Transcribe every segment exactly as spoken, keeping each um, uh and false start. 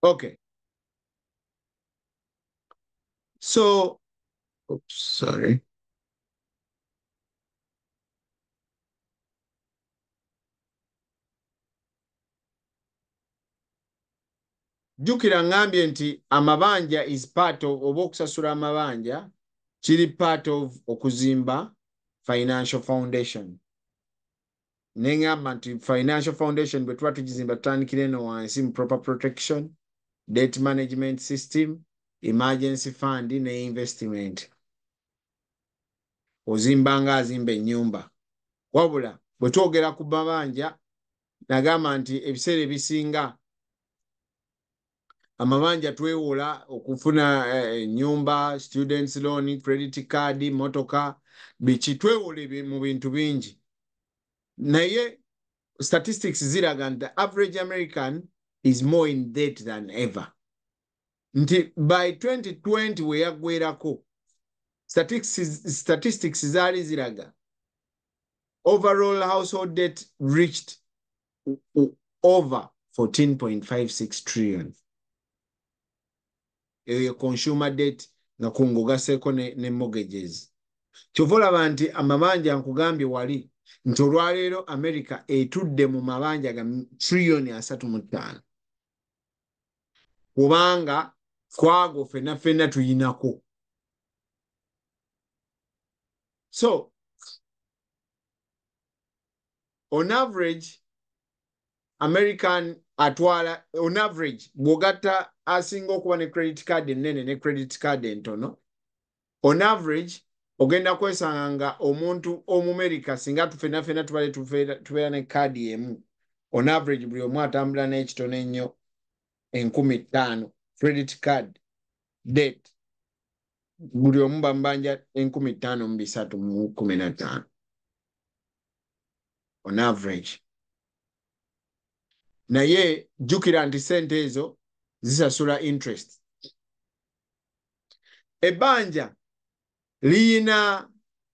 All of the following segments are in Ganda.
Okay. So, oops, sorry. Jukira ngambye nti amabanja is part of oba okusasula amabanja kiri part of okuzimba financial foundation. Nengamba nti financial foundation bwe tuba tugizimba tutandikira eno wansi mu proper protection, debt management system, emergency fund ne investment. Ozimba nga azimba ennyumba. Wabula bwe twogera ku mabanja nagamba nti ebiseera ebisinga amabanja twewola okufuna ennyumba, uh, students loan, credit card, motoka, biki twewola mu bintu bingi. Naye statistics ziraga nti the average American is more in debt than ever. Nti by twenty twenty we yaggwerako statistics, statistics zaali ziraga overall household debt reached over fourteen point five six trillion. Eyo consumer debt nga kungogaseko ne, ne mortgages. Kyova olaba nti amabanja nkugambye wali nti olwaleero America etudde mu mabanja ga trillioni asatu mu ttaano. Kubanga kwago fena fena tuyinako. So, on average, American atwala, on average, bw'ogatta asinga okuba ne credit card ennene ne credit card entono, on average, ogenda kwesanga nga omuntu Omumerica singa tufena fena tubale tubeera ne kadi emu, on average buli omu atambula n'ekitono ennyo enkumi ttaano credit card debt buli omu bamubanja enkumi ttaano mu bisatu mu kumi na ttaano on average. Naye jjukira nti ssente ezo zisasula interest. Ebbanja liyina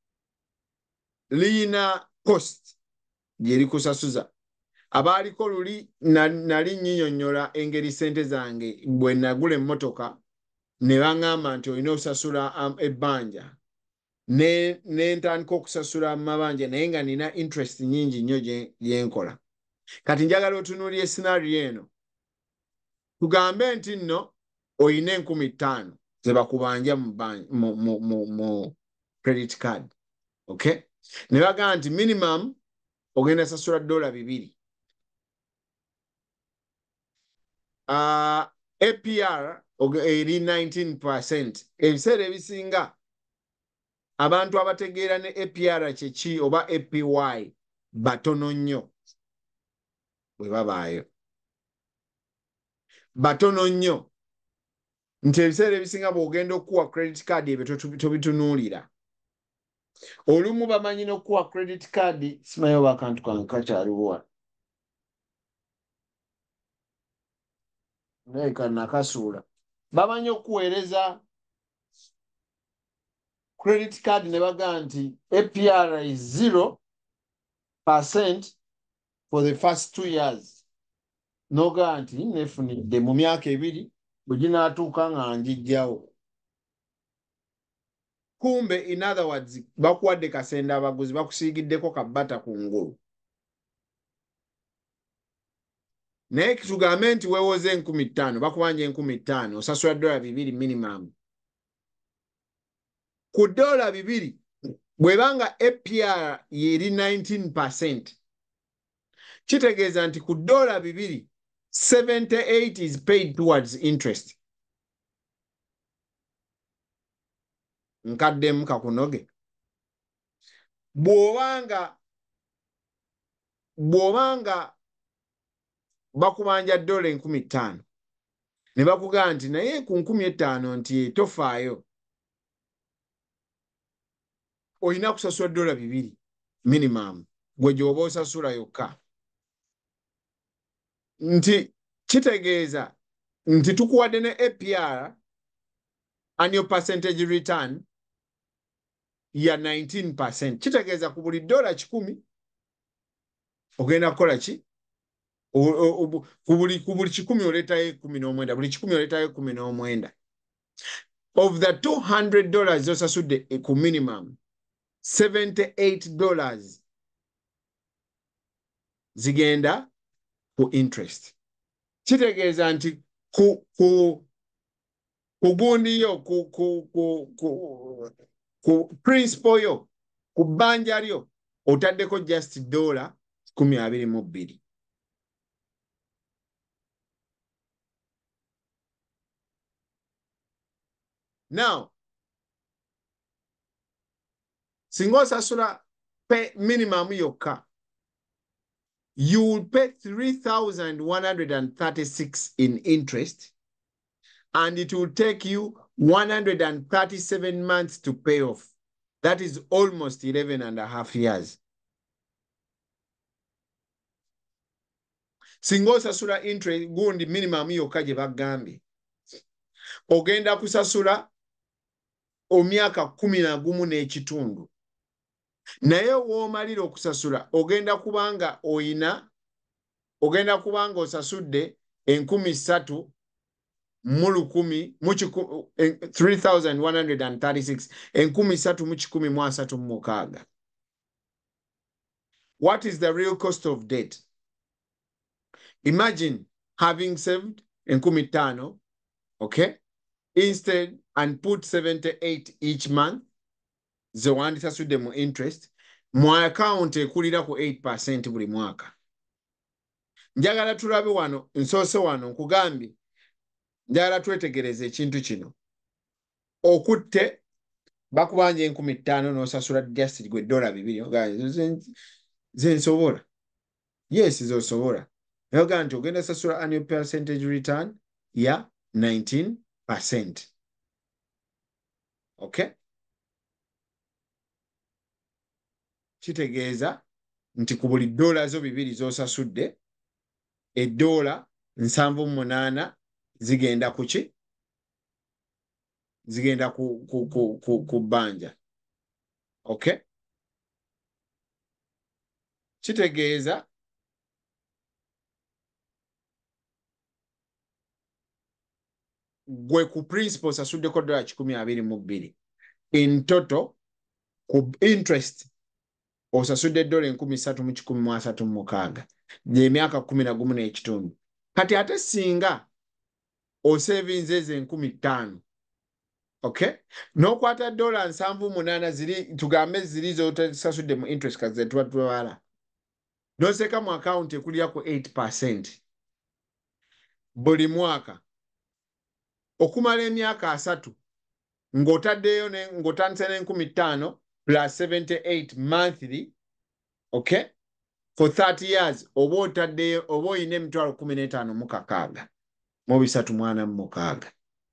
liyina cost gye likusasuza. Abaaliko luli nali nnyinnyonnyola engeri ssente zange bwe nagula emmotoka ne baŋŋamba nti olina okusasula ebbanja ne ne ntandika okusasula amabanja naye nga nina interest nnyingi nnyo gye nkola. Kati njagala otunuulira escenario eno. Tugambe nti nno oyina enkumi ttaano ze bakubanja mu, mu, mu, mu, mu credit card. Okay? Ne bagamba nti minimum ogenda sasula dola bibiri. Uh, A P R eri nineteen percent. Ebiseera ebisinga abantu abategeera ne A P R kyeki oba A P Y batono nnyo bwe babaayo. Batono nnyo. Nti ebiseera ebisinga bw'ogenda okuwa credit card ebyo tobitunuulira. Olumu bamanyi n'okuwa credit card simanyi oba akantu kange kakyaliwo. Ndabika nakasuula. Bamanyi okuweereza credit card ne bagamba nti A P R is zero percent for the first two years. N'ogamba nti nefunidde mu myaka ebiri bwe ginaatuuka nga njijjawo. Kumbe in other words bakuwadde kasenda abaguzi bakusiigiddeko kabbata ku ngulu. Naye tugambe nti weewoze enkumi ttaano bakubanja enkumi ttaano osasula dola bibiri minimum. Ku dola bibiri bw'ebanga A P R yeri nineteen percent kitegeeza nti ku dola bibiri seventy-eight is paid towards interest. Nkaddemu kakunoge. Bw'obanga bw'obanga bakubanja dola enkumi ttaano ne bakugamba nti naye ku nkumi ettaano nti tofaayo olina kusasula dola bibiri minimum gwe gy'oba osasula yokka. Nti kitegeeza nti tukuwadde ne A P R annual percentage return ya nineteen percent. Kitegeeza ku buli dola kikumi ogenda kukola ki? ku buli kikumi oleetayo ekkumi n'omwenda buli kikumi oleetayo ekkumi n'omwenda. Of the two hundred dollars z'osasudde ku minimum, seventy-eight dollars zigenda ku interest. Kitegeeza nti ku ku ku gundi yo ku ku ku ku ku principal yo ku bbanja lyo otaddeko just dollar kumi abiri mu bbiri. Now singa osasula pe minimum yokka, you will pay three thousand one hundred thirty-six in interest, and it will take you one hundred thirty-seven months to pay off. That is almost eleven and a half years. Singa osasula interest gundi minimum yokka gye bagambye, ogenda kusasula omyaka kumi na gumu n'ekitundu. Naye w'omalira okusasula ogenda kubanga oyina ogenda kubanga osasudde enkumi ssatu mu lukumi mu three thousand one hundred thirty-six enkumi ssatu mu kikumi mu asatu mu mukaaga. What is the real cost of debt? Imagine having saved enkumi ttaano, okay, instead and put seventy-eight each month, ze wandisasudde mu interest, mu account ekulira ku eight percent buli mwaka. Njagala tulabe wano, nsoose wano nkugambye, njagala twetegereze ekintu kino. Okutte bakubanja enkumi ttaano n'osasula just gwe dola bibiri, ze nsobola. Yes, zosobola. Yoga nti ogenda sasula annual percentage return ya nineteen percent. Okay? Kitegeeza nti ku buli dola zo bibiri z'osasudde, eddola nsanvu mu munaana zigenda ku ki? Zigenda ku, ku, ku, ku, ku bbanja. Okay? Kitegeeza gwe ku principal osasuddeko dola kikumi abiri mu bbiri. In total, ku interest osasudde dola enkumi ssatu mu kikumi mu asatu mu mukaaga. Gy'emyaka kumi na gumu n'ekitundu. Kati ate singa osevinze ezo enkumi ttaano, okay, n'okwata dola nsanvu munaana ziri tugambe ziri z'otasasudde mu interest kaze tuba twala, n'oseka mu account ekulira ku eight percent buli mwaka okumala emyaka asatu ng'otaddeyo ng'otandise n'enkumi ttaano plus seventy-eight monthly, okay, for thirty years oba otaddeyo oba oyina emitwalo kumi n'etaano mu kakaaga mu bisatu mu ana mu mukaaga.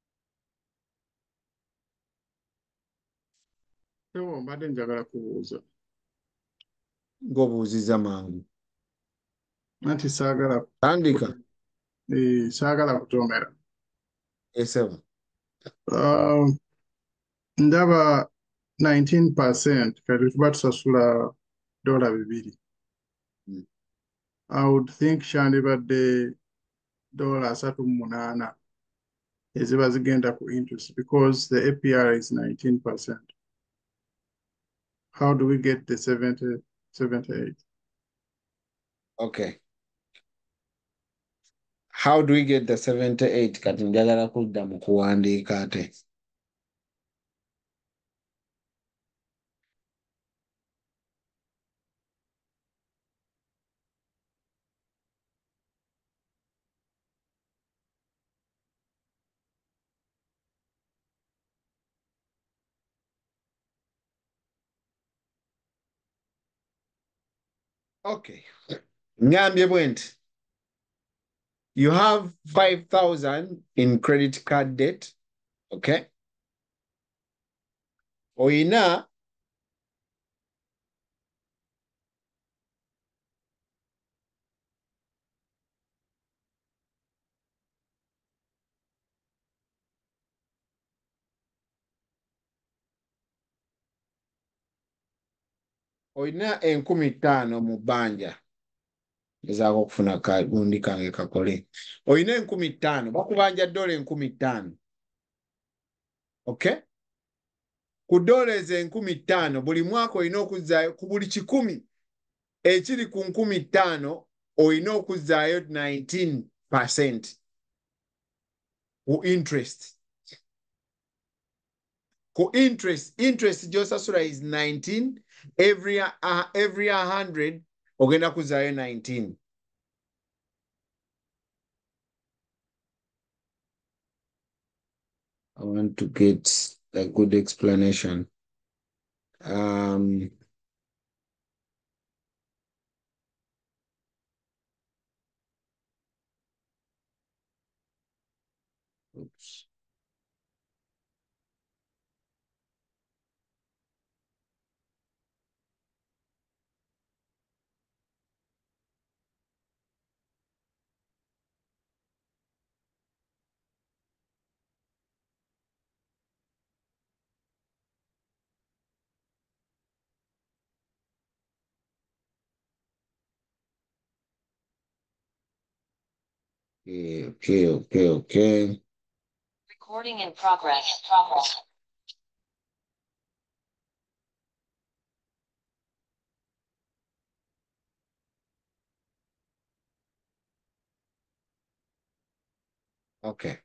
Ewo mbadde njagala kubuuza. Ng'obuuziza mangu. Anti saagala Tandika. eh saagala kutomera. Esebo. Um, ndaba nineteen percent kati tuba tusasula dola bibiri. Mm. I would think shandibadde dola asatu mu munaana eziba zigenda ku interest because the A P R is nineteen percent. How do we get the seventy, seventy-eight? Okay. How do we get the seventy-eight? Kati njagala kudda mu kuwandiika ate. Okay. Ngambye bwe nti. You have five thousand in credit card debt, okay? Oyina oyina enkumi ttaano mu bbanja. ezaako okufuna kagundi kange kakole. Oyina enkumi ttaano bakubanja dola enkumi ttaano. Okay? Ku dola ezo enkumi ttaano buli mwaka olina okuzzaayo ku buli kikumi ekiri ku nkumi ttaano olina okuzzaayo nineteen percent ku interest. Ku interest, interest gy'osasula is nineteen. Every, uh, every one hundred ogenda kuzzaayo nineteen. I want to get a good explanation. Um, oops. Okay, okay, okay, okay. Recording in progress. Progress. Okay.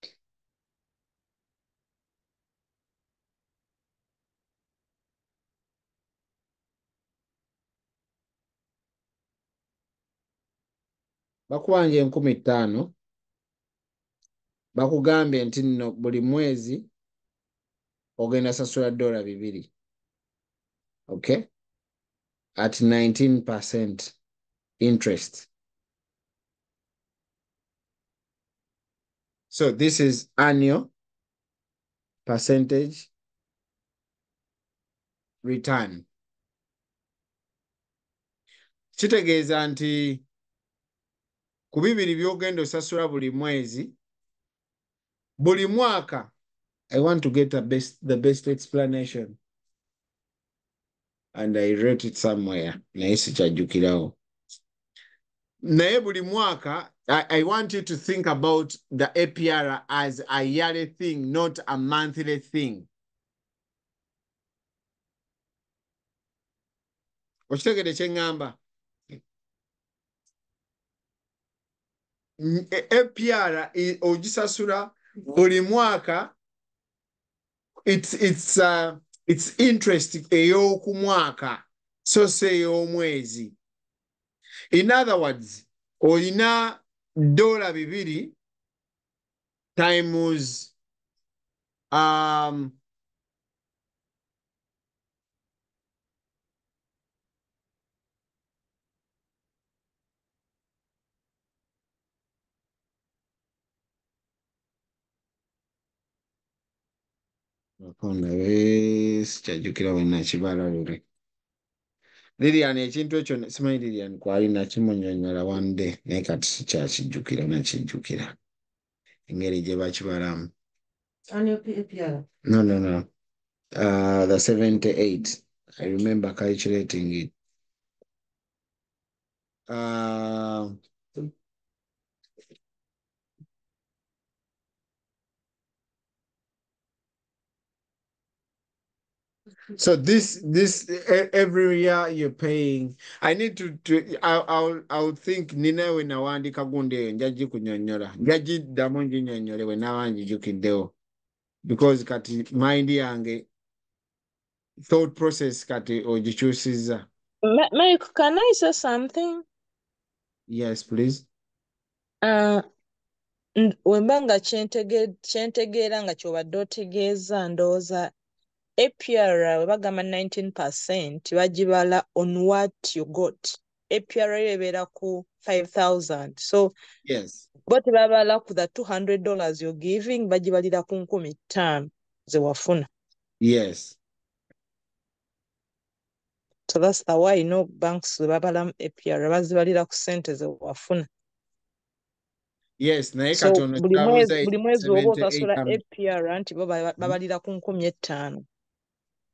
Bakubanja enkumi ttaano bakugambye nti nno buli mwezi ogenda sasula dola bibiri. Okay? At nineteen percent interest. So this is annual percentage return. Kitegeeza nti ku bibiri by'ogenda osasula buli mwezi, buli mwaka, I want to get a best, the best explanation. And I wrote it somewhere. Naye sikyajjukirawo. Naye buli mwaka, I, I want you to think about the A P R as a yearly thing, not a monthly thing. Okitegedde kye ŋŋamba? A P R ogisasula buli mwaka. It's, it's, uh, it's interest ey'oku mwaka, so si ey'omwezi. In other words, olina dola bibiri times um, sikyajjukira we nakibala lule. Lilian ekintu ekyo simanyi Lilian kwali nakimunyonnyola one day naye kati sikyakijjukira nakijjukira engeri gye bakibalamu. No, no, no. Uh, the seventy-eight. I remember calculating it. Uh, So this this every year you're paying. I need to to I I'll I'll think nina we nawandika gunde njaji kunyonyola. Njaji damu njinyonyole we nawanji jukideo. Because kati mind yange thought process kati ojichusiza. Mike, can I say something? Yes, please. Uh wembanga kyentegeera nga kyobadde otegeeza ndowooza A P R we bagamba nineteen percent bagibala on what you got. A P R ebeera ku five thousand. So yes, bo tebabala ku the two hundred dollars you're giving, bagibalira ku nkumi ttaano ze wafuna. Yes. So that's the why, you know, banks babala A P R bazibalira ku sente ze wafuna. Yes, naye So katono buli mwezi buli mwezi oba seventy-eight osasula um, A P R nti bo babalira ku nkumi ettaano.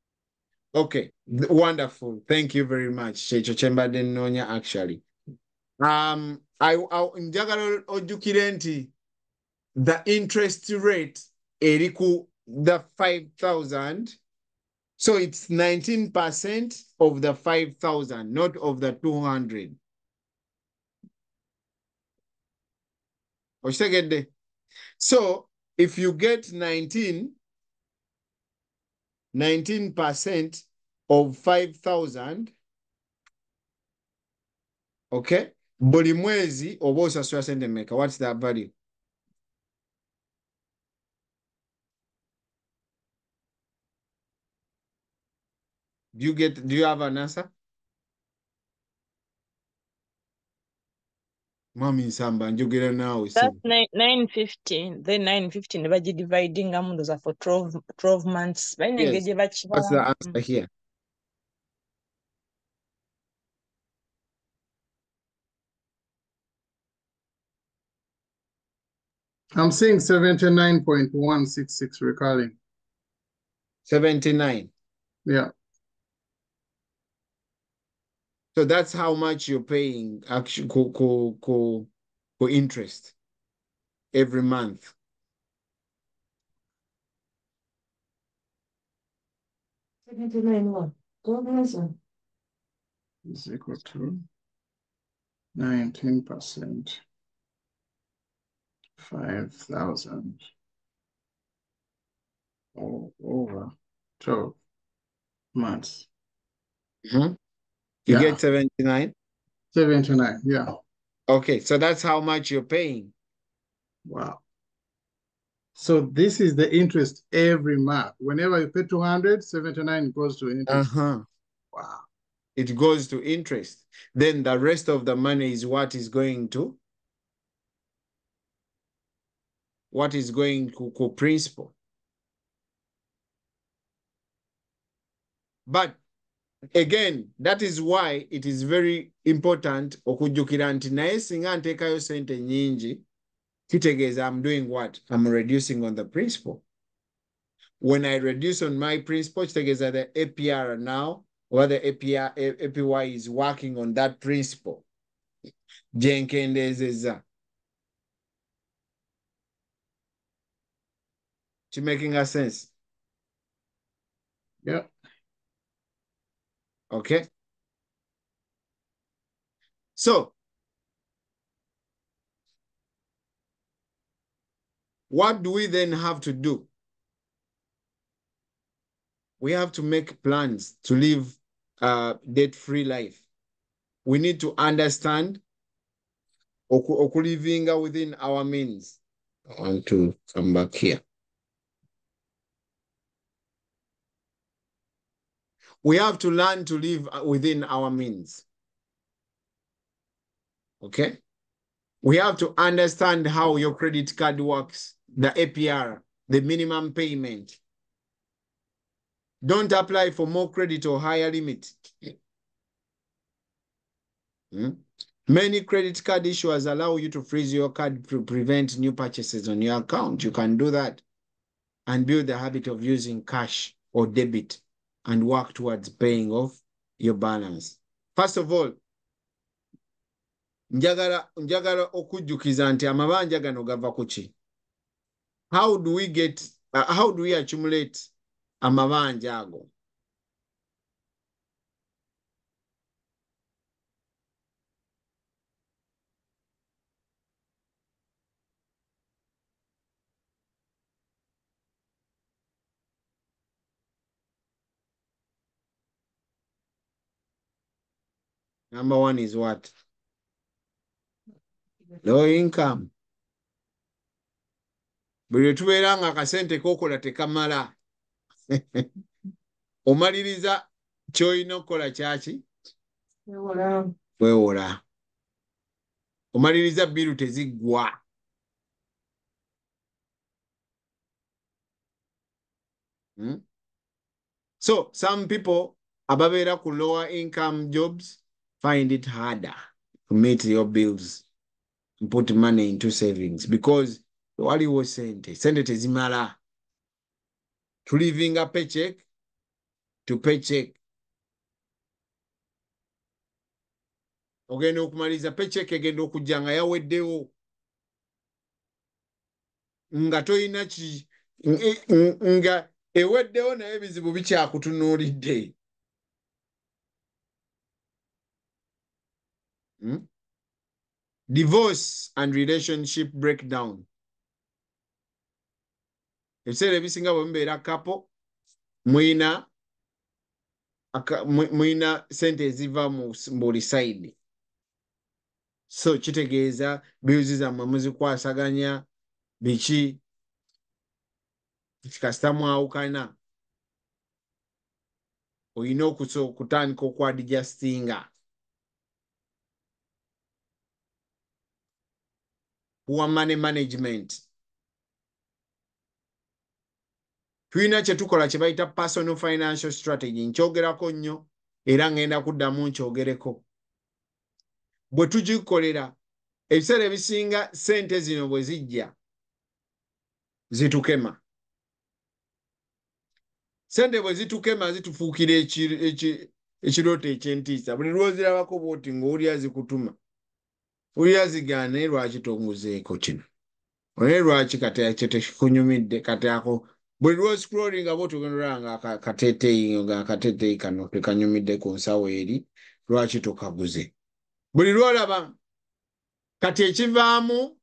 Okay, wonderful. Thank you very much. Checho chembade nonya actually. um, I, I, njagala ojjukire nti the interest rate eri ku the five thousand, so it's nineteen percent of the five thousand, not of the two hundred. Oshitegedde? So if you get nineteen, nineteen percent of five thousand, okay, buli mwezi oba osasula sente mmeka? What's that value? Do you get, do you have an answer? Mami Nsamba, njogera naawe That's si. nine nine fifty. Then nine fifty ne bagi dividing amundoza for twelve twelve months. Balina engeri Yes. gye What's the bakibalamu. answer here? I'm seeing seventy-nine point one six six recurring. seventy-nine. Yeah. So that's how much you're paying actually co, co, co, co interest every month. seventy-nine what? Twelve thousand. Is equal to nineteen percent. Five thousand. Over twelve months. Mm-hmm. You Yeah. get seventy-nine? seventy-nine, yeah. Okay, so that's how much you're paying. Wow. So this is the interest every month. Whenever you pay two hundred, seventy-nine goes to interest. Uh-huh. Wow. It goes to interest. Then the rest of the money is what is going to what is going to, to principal. But again, that is why it is very important okujjukira nti naye singa nteekayo sente nyingi, kitegeeza I'm doing what? I'm reducing on the principal. When I reduce on my principal, kitegeeza the A P R now, or the A P R, A P Y is working on that principal. Jenkendeezezza. It's making a sense? Yeah. Okay. So, what do we then have to do? We have to make plans to live a debt-free life. We need to understand oku, oku living within our means. I want to come back here. We have to learn to live within our means. Okay? We have to understand how your credit card works, the A P R, the minimum payment. Don't apply for more credit or higher limit. Hmm? Many credit card issuers allow you to freeze your card to prevent new purchases on your account. You can do that and build the habit of using cash or debit and work towards paying off your balance. First of all, njagala njagala okujjukiza nti amabanja gano gava ku ki? How do we get uh, how do we accumulate amabanja ago? Number one is what? Low income. Buli tubeera nga akasente k'okola tekamala. Omaliriza ky'olina okukola kyaki? Wewola. Weewola. Omaliriza bbiru teziggwa. Hmm? So some people ababeera ku lower income jobs find it harder to meet your bills and put money into savings because waliwo sente. Sente tezimala. To living a paycheck to paycheck. ogenda okumaliriza paycheck egenda okujja nga yaweddewo nga toyina ki nga eweddewo naye ebizibu bikyakutunuulidde. Hmm? Divorce and relationship breakdown. Ebiseera ebisinga bwe mubeera kapo mwina mwina sente eziva mu buli sayidi. So kitegeeza bills zammwe muzikwasaganya biki kasita mwawukana olina okutandika okwadijastinga. Poor money management. Tulina kye tukola kye bayita personal financial strategy. Nkyogerako nnyo era ngenda kuddamu nkyogereko. Bwe tugikolera ebiseera ebisinga sente zino bwe zijja zitukema. Sente bwe zitukema zitufuukira ekirooto eky'entiisa. Buli lw'ozirabako bw'oti ng'olya zikutuma. Olya zigaane lwaki tonguzeeko kino. Onaye lwaki kati ekyo tekikunyumidde kati ako buli lw'oscrollinga bw'oti ogenda olaba nga akateeteeyi nga akateeteeyi kano tekanyumidde ku nsawo eri lwaki tokaguze. Buli lw'olaba kati ekivaamu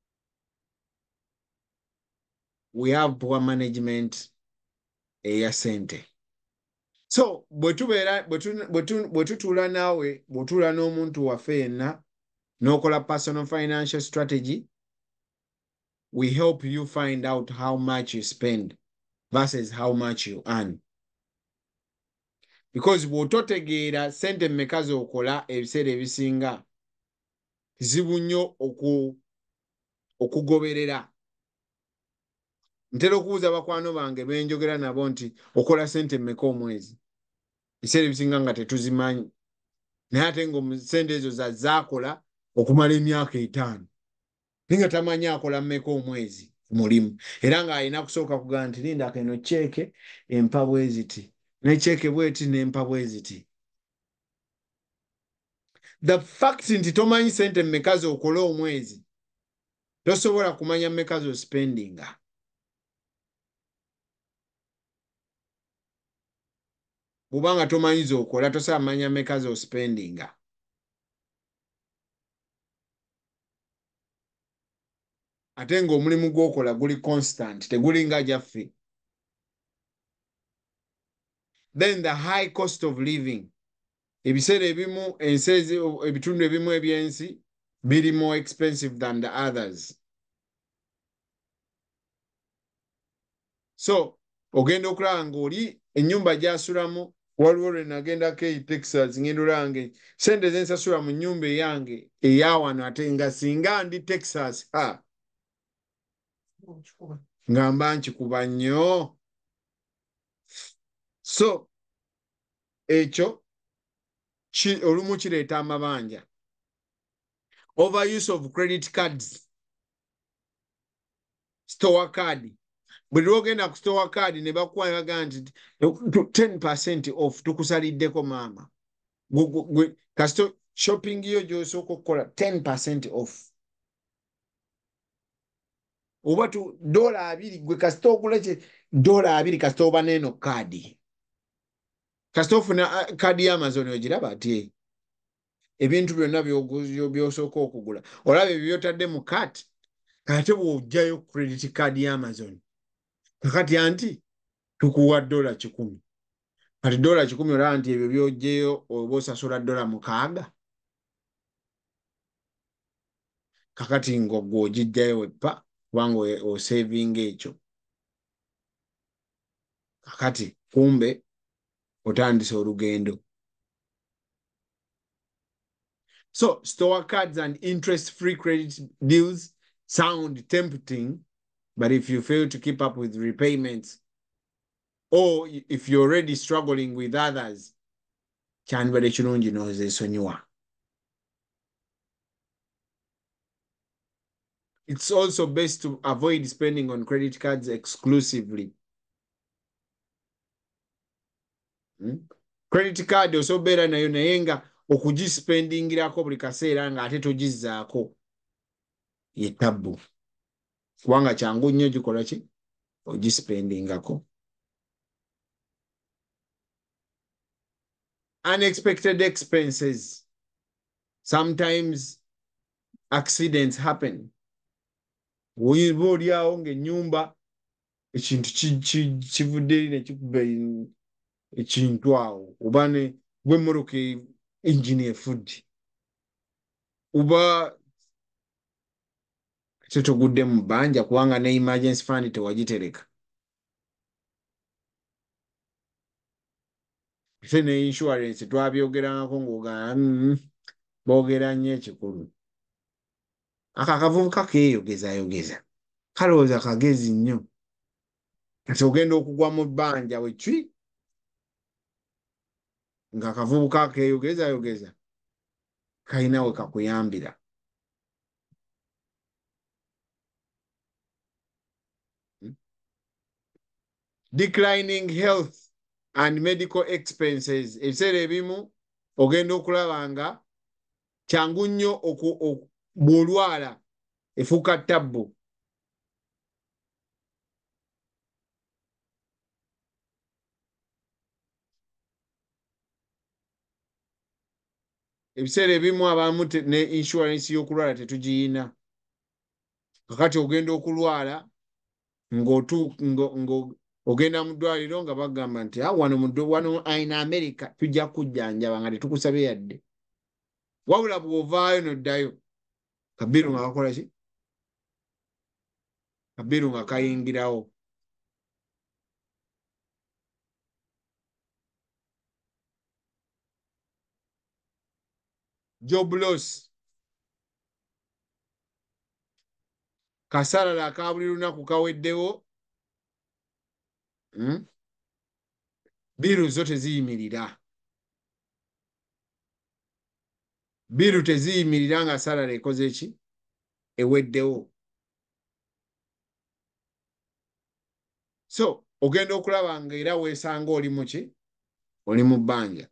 we have poor management eya sente. So bwe tubeera bwe tutuula naawe bwe tutuula n'omuntu waffe yenna n'okola personal financial strategy, we help you find out how much you spend versus how much you earn. Because bw'ototegeera sente mmeka z'okola ebiseera ebisinga kizibu nnyo okugoberera. Ntera okubuuza bakwano bange benjogera nabo nti okola sente mmeka omwezi. Ebiseera ebisinga nga tetuzimanyi. Naye ate nga sente ezo zazaakola okumala emyaka etaano. Ninga tamanyi akola mmeka omwezi mulimu. Era ng'alina kusooka kugamba nti linda keno cheeke empa bwe ziti. Ne cheeke bweti n'empa bwe ziti. The fact nti tomanyi sente mmeka z'okola omwezi tosobola kumanya mmeka zo spendinga. Bw'obanga tomanyi z'okola tosobola manya mmeka zo spendinga. Ate ng'omulimu gw'okola guli constant teguli nga gyaffe. Then the high cost of living. Ebiseera ebimu ensi ebitundu ebimu eby'ensi biri more expensive than the others. So ogenda okulaba ng'oli ennyumba gy'asulamu waliwo lwe nagendako eyi Texas ngenda olaba sente ze nsasula mu nnyumba eyange eya wano ate nga singa ndi Texas ha nga mba nkikuba nnyo. So ekyo olumu kireeta amabanja. Overuse of credit cards. Store card. Buli lw'ogenda ku store card ne bakuwa baga nti ten percent off tukusaliddeko maama. Kasito shopping yo gy'osooka okukola ten percent off. Oba tu dola abiri gwe kasito okula kye dola abiri kasito oba n'eno kaadi. Kasito ofuna kaadi ya Amazon ogiraba ati ebintu byonna by'osooka okugula olaba ebyo by'otadde mu cart ate bw'ojjayo credit card ya Amazon kakati anti tukuwa dola kikumi. Kati dola kikumi olaba nti ebyo by'ojjeyo oba osasula dola mukaaga. Kakati ng'ogwo ogijjayo weppa kubanga osevinga ekyo. Kakati kumbe otandise olugendo. So store cards and interest-free credit deals sound tempting, but if you fail to keep up with repayments, or if you're already struggling with others, kyandibadde kirungi n'ozeesonyiwa. It's also best to avoid spending on credit cards exclusively. Hmm? Credit card osobeera nayo naye nga okugispendingirako buli kaseera ng'ate togizzaako ye tabbu kubanga kyangu nnyo gikola ki ogispendingako. Unexpected expenses. Sometimes accidents happen. Oyinza olyawo ng'ennyumba ekintu kivudde ne kikuba ekintu awo oba ne gw'emmotoka engine efudde oba kyo togudde mu bbanja kubanga ne emergency fund tewagitereka. Ffe ne insurance twabyogerangako ng'ogana mm, boogera nnyo ekikulu. Aka akavubuka keeyogezayogeza kalowooza kagezi nnyo kati ogenda okugwa mu bbanja wecwi ng'akavubuka keeyogezayogeza kalina we kakuyambira. Declining health and medical expenses. Ebiseera ebimu ogenda okulaba nga kyangu nnyo bw'olwala efuuka ttabbu. Ebiseera ebimu abamu ne insurance y'okulwala tetugiyina. Kakati ogenda okulwala ng'otu ngo ogenda mu ddwaliro nga bagamba nti ah wano mu wano in America tujja kujjanjaba nga tetukusabye yadde. Wabula bw'ovaayo n'oddayo kabiru nga kakola ki? Kabiru nga kayingirawo. Job loss. Kasarala aka buli lunaku kaweddewo. Hmm? Biru zo teziyimirira. Biru teziyimirira nga salala ekoze ki? Eweddewo. So, ogenda okulaba nga era weesanga oli mu ki? Oli mu bbanja.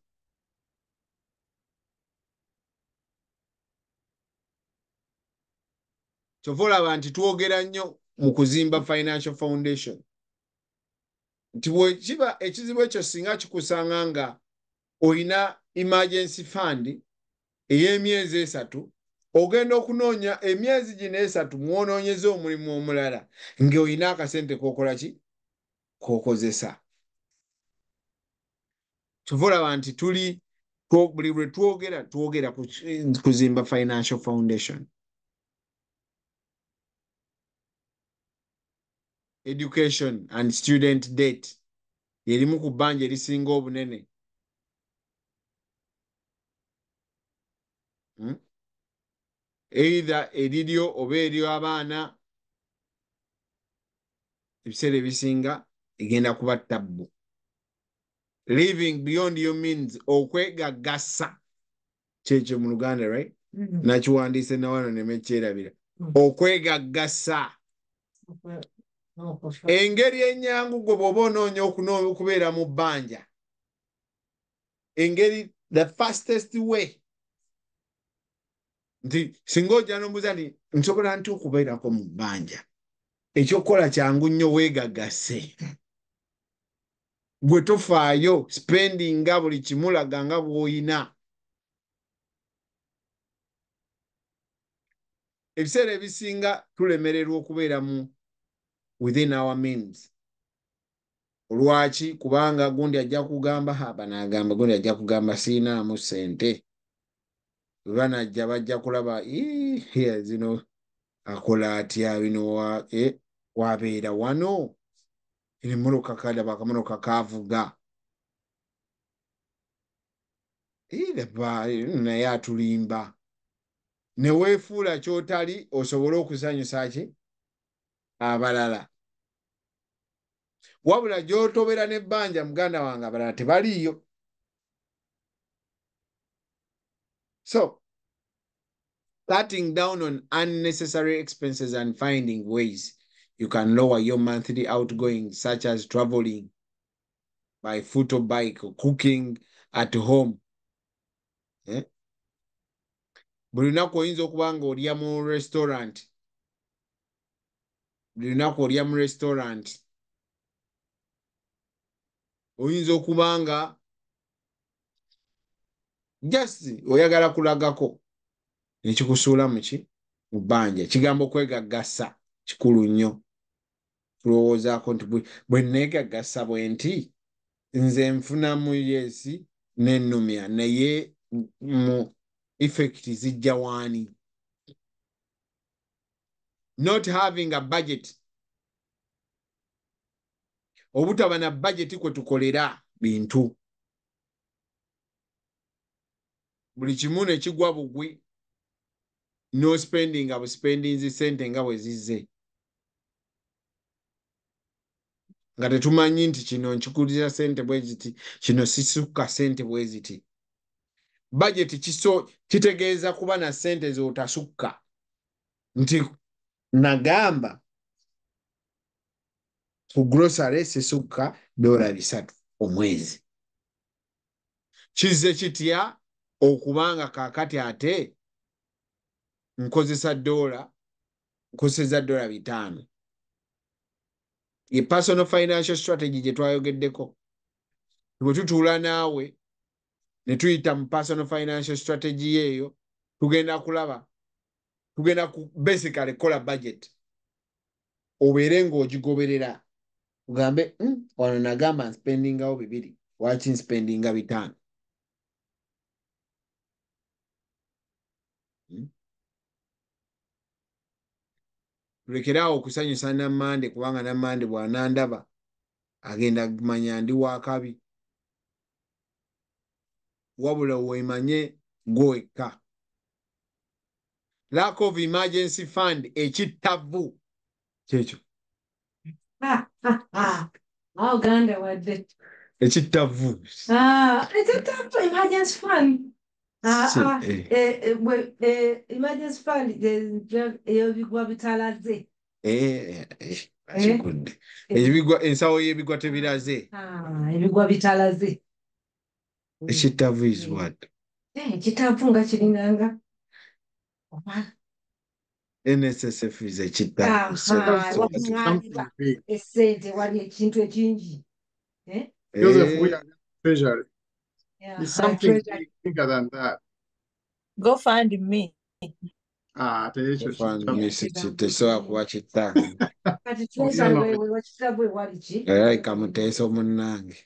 Kyova olaba nti twogera nnyo mu kuzimba financial foundation. Nti bwe kiba ekizibu ekyo singa kikusanga nga olina emergency fund ey'emyezi esatu, ogenda okunoonya emyezi gino esatu mwonoonyeza omulimu omulala ng'olina akasente k'okola ki? K'okozesa. Kyova olaba nti tuli buli lwe twogera twogera ku kuzimba financial foundation. Education and student debt yerimu ku bbanja erisinga obunene. Hmm? Either eriryo oba ery'abaana ebiseera ebisinga egenda kuba ttabbu. Living beyond your means, okwegaggasa kyekyo mu Luganda, right? Mhm. Nakiwandiise na wano ne mekyerabira. Okwegaggasa. Okay. No, for sure. Engeri ennyangu gwe bw'oba onoonya okubeera mu bbanja. Engeri the fastest way. Nti singa ojja n'ombuuza nti nsobola nti okubeerako mu bbanja. Ekyokukola kyangu nnyo weegaggase. Gwe tofaayo spending nga buli kimulaga nga bw'oyina. Ebiseera ebisinga tulemererwa okubeera mu within our means. Olwaki? Kubanga gundi ajja kugamba haba n'agamba gundi ajja kugamba siinaamu ssente. Bwe najja bajja kulaba here zino akola atya bino wa eh wabeera wano. Emmotoka kadaba akamotoka kaavuga. Iraba naye atulimba. Ne weefuula ky'otali osobole okusanyusa ki? Abalala. Wabula gy'otobera n'ebbanja muganda wange abalala tebaliiyo. So, cutting down on unnecessary expenses and finding ways you can lower your monthly outgoings, such as traveling by foot or bike or cooking at home. eh? Buli lunaku oyinza okuba nga olya mu restaurant, buli lunaku olya mu restaurant, oyinza okuba nga just oyagala kulagako nekikusuula muki mu bbanja. Kigambo kwegaggasa kikulu nnyo. Tulowoozaako nti bwe neegaggasa bwe nti nze nfunamu yesi n'ennumya naye mu effect zijja waani. Not having a budget, obutaba na budget kwe tukolera bintu, buli kimu ne kigwa bugwi, no spending abo spending sente nga bwe zizze, nga tetumanyi nti kino nkikulira sente bwe ziti, kino sisukka sente bwe ziti. Budget kiso kitegeeza kuba na sente z'otasukka, nti nagamba ku grocery sisukka dola bisatu omwezi. Kizze kitya okubanga kaakati ate nkozesa dola nkozesa dola bitaano? Ye personal financial strategy gye twayogeddeko. Bwe tutuula naawe ne tuyita mu personal financial strategy eyo, tugenda kulaba, tugenda ku basically kola budget, obeere ng'ogigoberera, ugambe mm, wano nagamba spendingawo bibiri, waki spendinga bitaano? Hmm? Tulekeraawo okusanyusa nammande, kubanga nammande bw'anandaba agenda kumanya ndi wa kabi, wabula weemanye gwekka. Lack of emergency fund ekittavu kyekyo. Oh, Ganda wadde. Ekittavu. Ah, ekittavu emergency fund. Ah, Si, ah, eh. eh, eh, we- eh, emergency fund ey'ebigwa bitalaze. Eh, eh, akigudde. Ebigwa ensawo y'ebigwa tebiraze. Ah, ebigwa bitalaze. Ekittavu is what? Eh, ekittavu nga kiringanga. Oba. N S S F is ekittavu. So, Aha, so, That's something big. essente wali ekintu ekingi. Eh? Joseph, we eh, are treasury. Yeah, It's my something treasure. big, bigger than that. Go find me. Ah, tekyo Fund kittavu. si- tesobola kuba kittavu. Kati Oh, treasure no, no. wewe wakitabwe wali ki? Era kamuteeso munnange.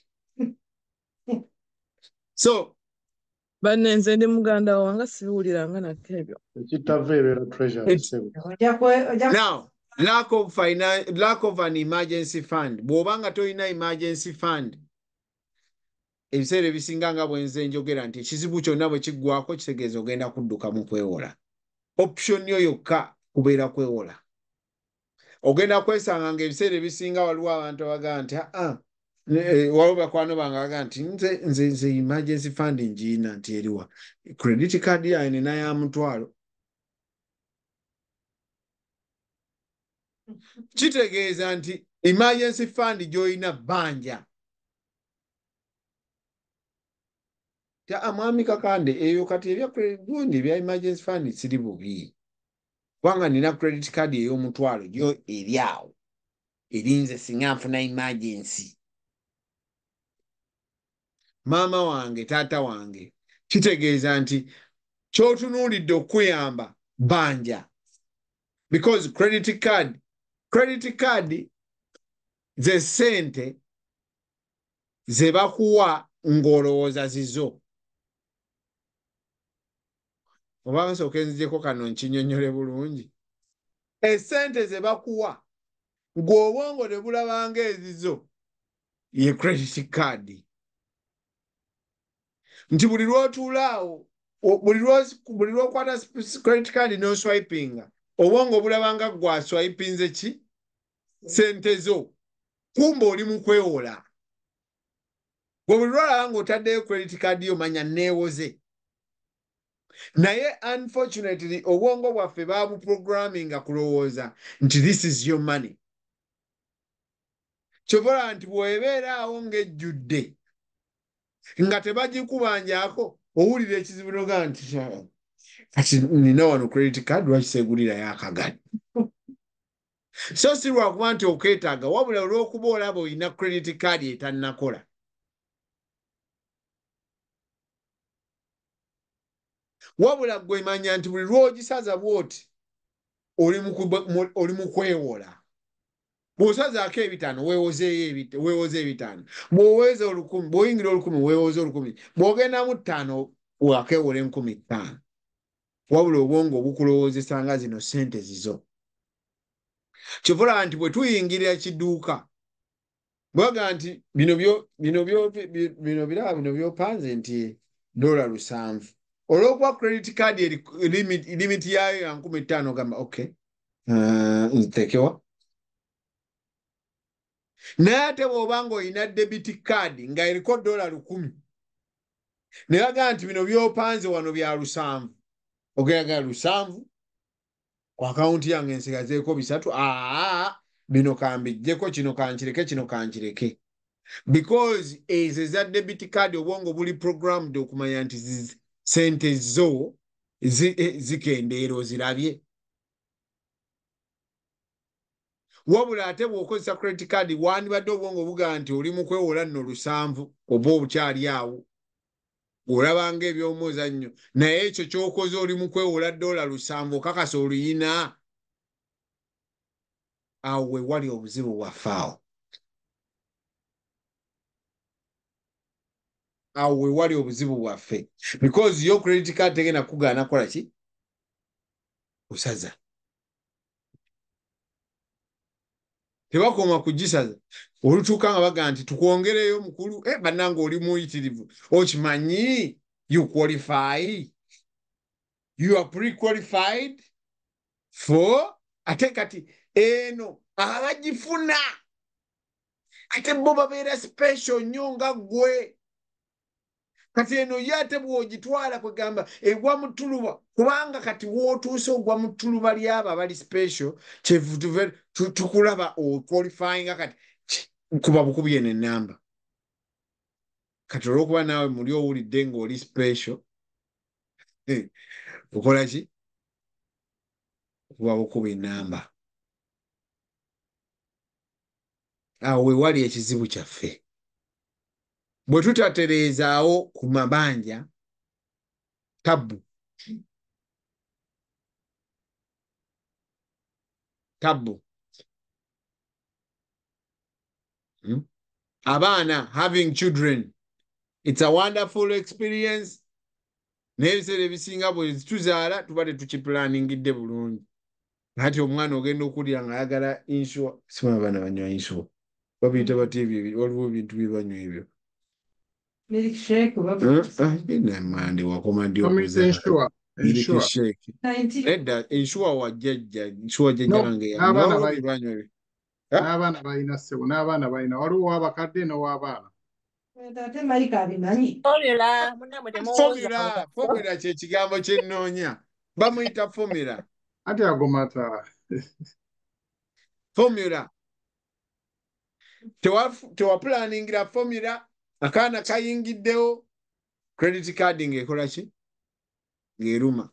So, Banne nze ndi muganda wange sibiwuliranga nate ebyo. Ekittavu ebeera treasury. It's- ssebo. Ojja kwe ojja now, lack of finance, lack of an emergency fund. Bw'obanga tolina emergency fund, ebiseera ebisinga nga bwenze njogera nti ekizibu kyonna bwe kiggwako kitegeeza ogenda kudduka mu kwewola. Option yo yokka kubeera kwewola. Ogenda kwesanga nga ebiseera ebisinga waliwo abantu abagaa nti aa waliwo bakwano bange bagaa nti nze nze nze emergency fund ngiina nti eriwa credit card yange nina ya mutwalo. Kitegeeza nti emergency fund gy'olina bbanja. Tia mwami kakande eyo kati ebya credit gundi ebya emergency fund siri bubi. Kubanga nina credit card ey'omutwalo gyo eri awo. Erinze singa nfuna emergency. Maama wange, taata wange, kitegeeza nti ky'otunuulidde okuyamba bbanja. Because credit card, credit card ze ssente ze bakuwa ng'olowooza zizo. Oba nsooka enzijeko kano nkinnyonnyole bulungi. Essente ze bakuwa ng'obwongo ne bulabanga ezizo ye credit card. Nti buli lw'otuulaawo, buli lw'okwata credit card n'oswipinga, obwongo bulabanga gwaswipinze ki? Sente zo. Kumbe oli mu kwewola. Bwe buli lwalaba ng'otaddeyo credit card yo manya neewoze. Naye unfortunately obwongo bwaffe baabuprogramminga kulowooza nti this is your money. Kyobola nti bw'ebeeraawo ng'ejjudde nga tebagikubanjako owulira ekizibu noga nti kati nina wano credit card lwaki seegulirayo akagadi so si lwakuba nti okeetaaga wabula olw'okuba olaba olina credit card etannakola wabula gwe manya nti buli lw'ogisaza bw'oti oli mu kwewola bw'osazaako ebitaano weewoze ebitaano bw'oweeza olukumi bw'oyingira olukumi weewoze olukumi bw'ogendamu ttaano wakeewola enkumi ttaano wabula obwongo obukulowoozesa nga zino ssente zizo kyovulaba nti bwe tuyingirira kiduuka bwaga nti bino biraba bino byopanze nti dola lusanvu olw'okuba credit card limiti yayo ya nkumi ttaano gamba okay ntekewa naye ate bw'oba ng'olina debit card nga eriko dola lukumi ne baga nti bino byopanze wano bya lusanvu ogeraga lusanvu ku akawunti yange ensigazeeko bisatu aa bino kambijjeko kino kankireke kino kankireke because ezo eza debit card obwongo buli programmed okumanya nti sente zo zikendeera ozirabye wabula ate bw'okozesa credit card wandibadde obwongo bugaa nti oli mu kwewola nno lusanvu oba obukyali awo olabanga eby'omuzannyo naye ekyo ky'okoze oli mu kwewola dola lusanvu okakasa oluyina awo we wali obuzibu bwaffe awo awo we wali obuzibu bwaffe because yo credit card tegenda kugaana kola ki kusaza tebakoma kugisaza olutuuka nga baga nti tukwongereyo mukulu e bannanga oli muyitirivu okimanyi you qualify you are pre-qualified for ate kati eno abagifuna ate bo babeera special nnyo nga ggwe kati eno ye ate bw'ogitwala kwegamba egwa mu ttuluba kubanga kati wootuuse ogwa mu ttuluba lyabo abali special kyevutuve tukulaba oqualifyinga kati kuba bukubye n'ennamba kati olw'okuba naawe muli owulidde ng'oli special okola ki kuba bukuba ennamba awo we wali ekizibu kyaffe bwe tutatereezaawo ku mabanja tabbu tabbu hmm? Abaana having children it's a wonderful experience naye ebiseera ebisinga bwe tuzaala tuba tetukiplaningidde bulungi ati omwana ogenda okulira ng'ayagala insure simanyi abaana banywa insure babiyita bati ebyo waliwo ebintu bibanywa ebyo milkshake mande wakoma ddi okuzaala milkshake edda insure wa jjajja insure jjajja wange yabanywa n'abaana balina ssebo n'abaana balina waliwo w'abakadde n'ow'abaana ate Mike abimanyi formula formula kye kigambo kye nnoonya bamuyita formula ate agomata formula tewapulaningira formula akaana kayingiddewo credit card ng'ekola ki ng'eruma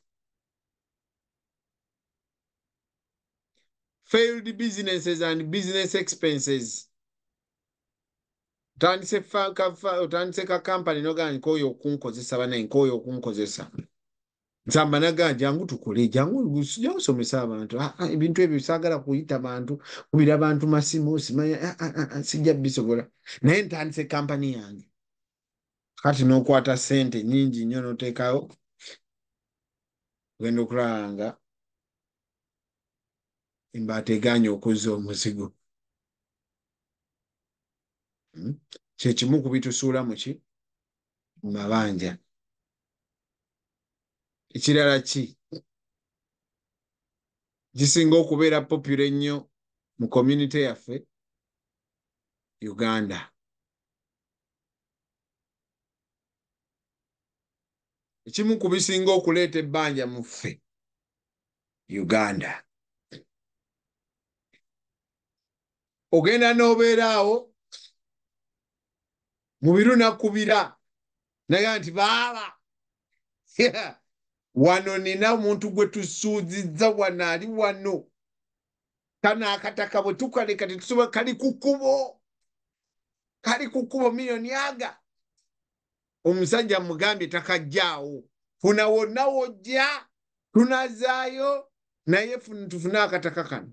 failed businesses and business expenses otandise ka kampani nogaa nkooyo okunkozesa banaye nkooyo okunkozesa nsamba nagaa jangu tukole jangu sijja kusomesa abantu ebintu ebyo saagala kuyita bantu kubira abantu masimu simanya sijja bisobola naye ntandise kampani yange kati n'okwata ssente nnyingi nnyo n'oteekawo ogenda okulaba nga embaata egaanye okuzza omuzigo kye kimu ku bitusuula mu ki mu mabanja ekirala ki gisinga okubeera popular ennyo mu community yaffe Uganda ekimu ku bisinga okuleeta ebbanja mu ffe Uganda ogenda n'obeeraawo mu birunakubira naye nti baaba Yeah. Wano nina omuntu gwe tusuuzizza wano ali wano. Kana akataka bwe tukaleka tetusobola kali ku kkubo. Kali ku kkubo miliyoni aga. Omusajja mugambye takajjaawo. Funa wonna wojja tunazaayo naye tufune akataka kano.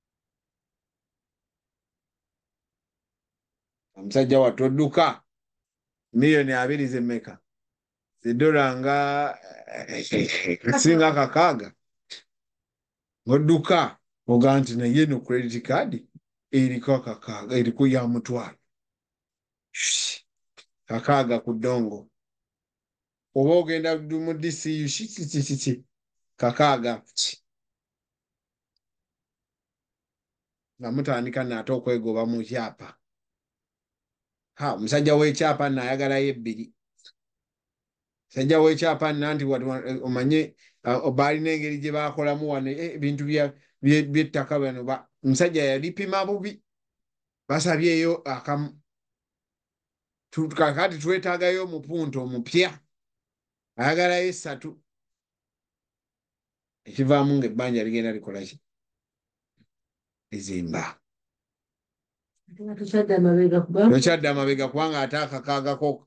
Omusajja watodduka miliyoni abiri zemmeka. Zidola nga singa kakaaga. Ng'odduka oga nti naye no credit card eriko akakaaga eriko ya mutwalo. Kakaaga ku ddongo. Oba ogenda mu D C U kiki kakaaga nga mutandika n'ate okwegoba mu kyapa. Ha omusajja w'ekyapa n'ayagalayo ebbiri. Omusajja w'ekyapa nanti omanye baalina engeri gye baakolamu wano ebintu by'ettaka bano. Omusajja yalipima bubi. Basabyeyo akamu. Kakati twetaagayo omupunto omupya. Ayagalayo essatu. Ekivaamu ng'ebbanja ligenda likola ki? Lizimba. Tokyadda amabega kubanga ate akakaagako.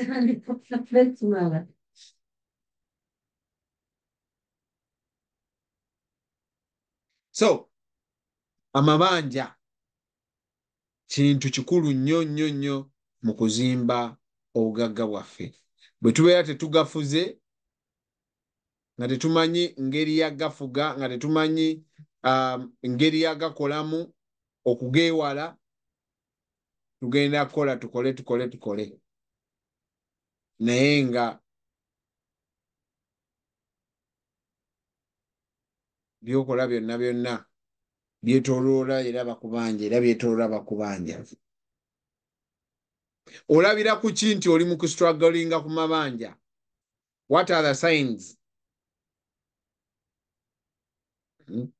So, amabanja kintu kikulu nnyo nnyo nnyo mu kuzimba obugagga bwaffe. Bwe tubeera tetugafuze nga tetumanyi ngeri yagafuga nga tetumanyi um, ngeri yagakolamu okugeewala tugenda kukola tukole tukole tukole naye nga byokola byonna byonna byetooloola era bakubanja era byetooloola bakubanja. Olabira ku ki nti oli mu kustrugglinga ku mabanja? What are the signs? Hmm?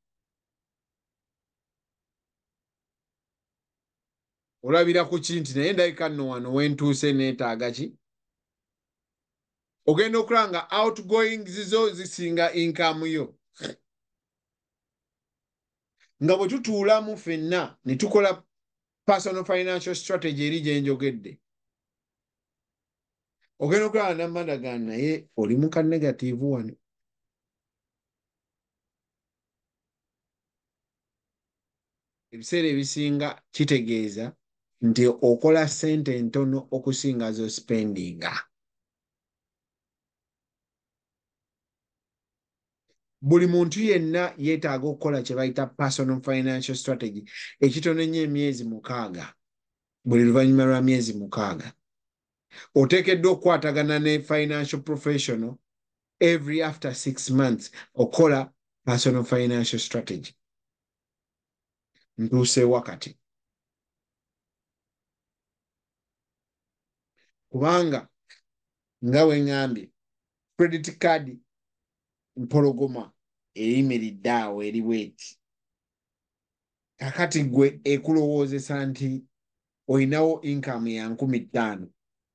Olabira ku ki nti naye ndabika nno wano wentuuse neetaaga ki? Ogenda okulaba nga outgoing zizo zisinga income yo. Nga bwe tutuulamu ffenna ne tukola personal financial strategy eri gye njogedde. Ogenda okulaba nammadaga naye oli mu ka negative wano. Ebiseera ebisinga kitegeeza nti okola ssente entono okusinga zo spendinga. Buli muntu yenna yeetaaga okukola kye bayita personal financial strategy ekitono ennyo emyezi mukaaga. Buli luvannyuma lwa myezi mukaaga oteekeddwa okukwatagana ne financial professional every after six months okola personal financial strategy. Ntuuse wakati kubanga nga we ŋŋambye credit card mpologoma eyimiridde awo eri bweti. Kakati gwe ekulowoozesa nti olinawo income ya nkumi ttaano.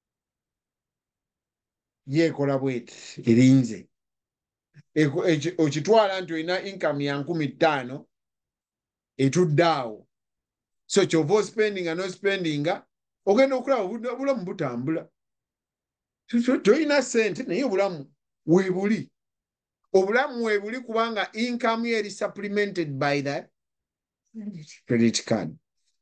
Yeekola bweti erinze. Okitwala nti olina income ya nkumi ttaano etudde awo. So kyova ospendinga nospendinga ogenda okulaba obulamu butambula. Tolina ssente naye obulamu weebuli. Obulamu weebuli kubanga income eri supplemented by the credit card.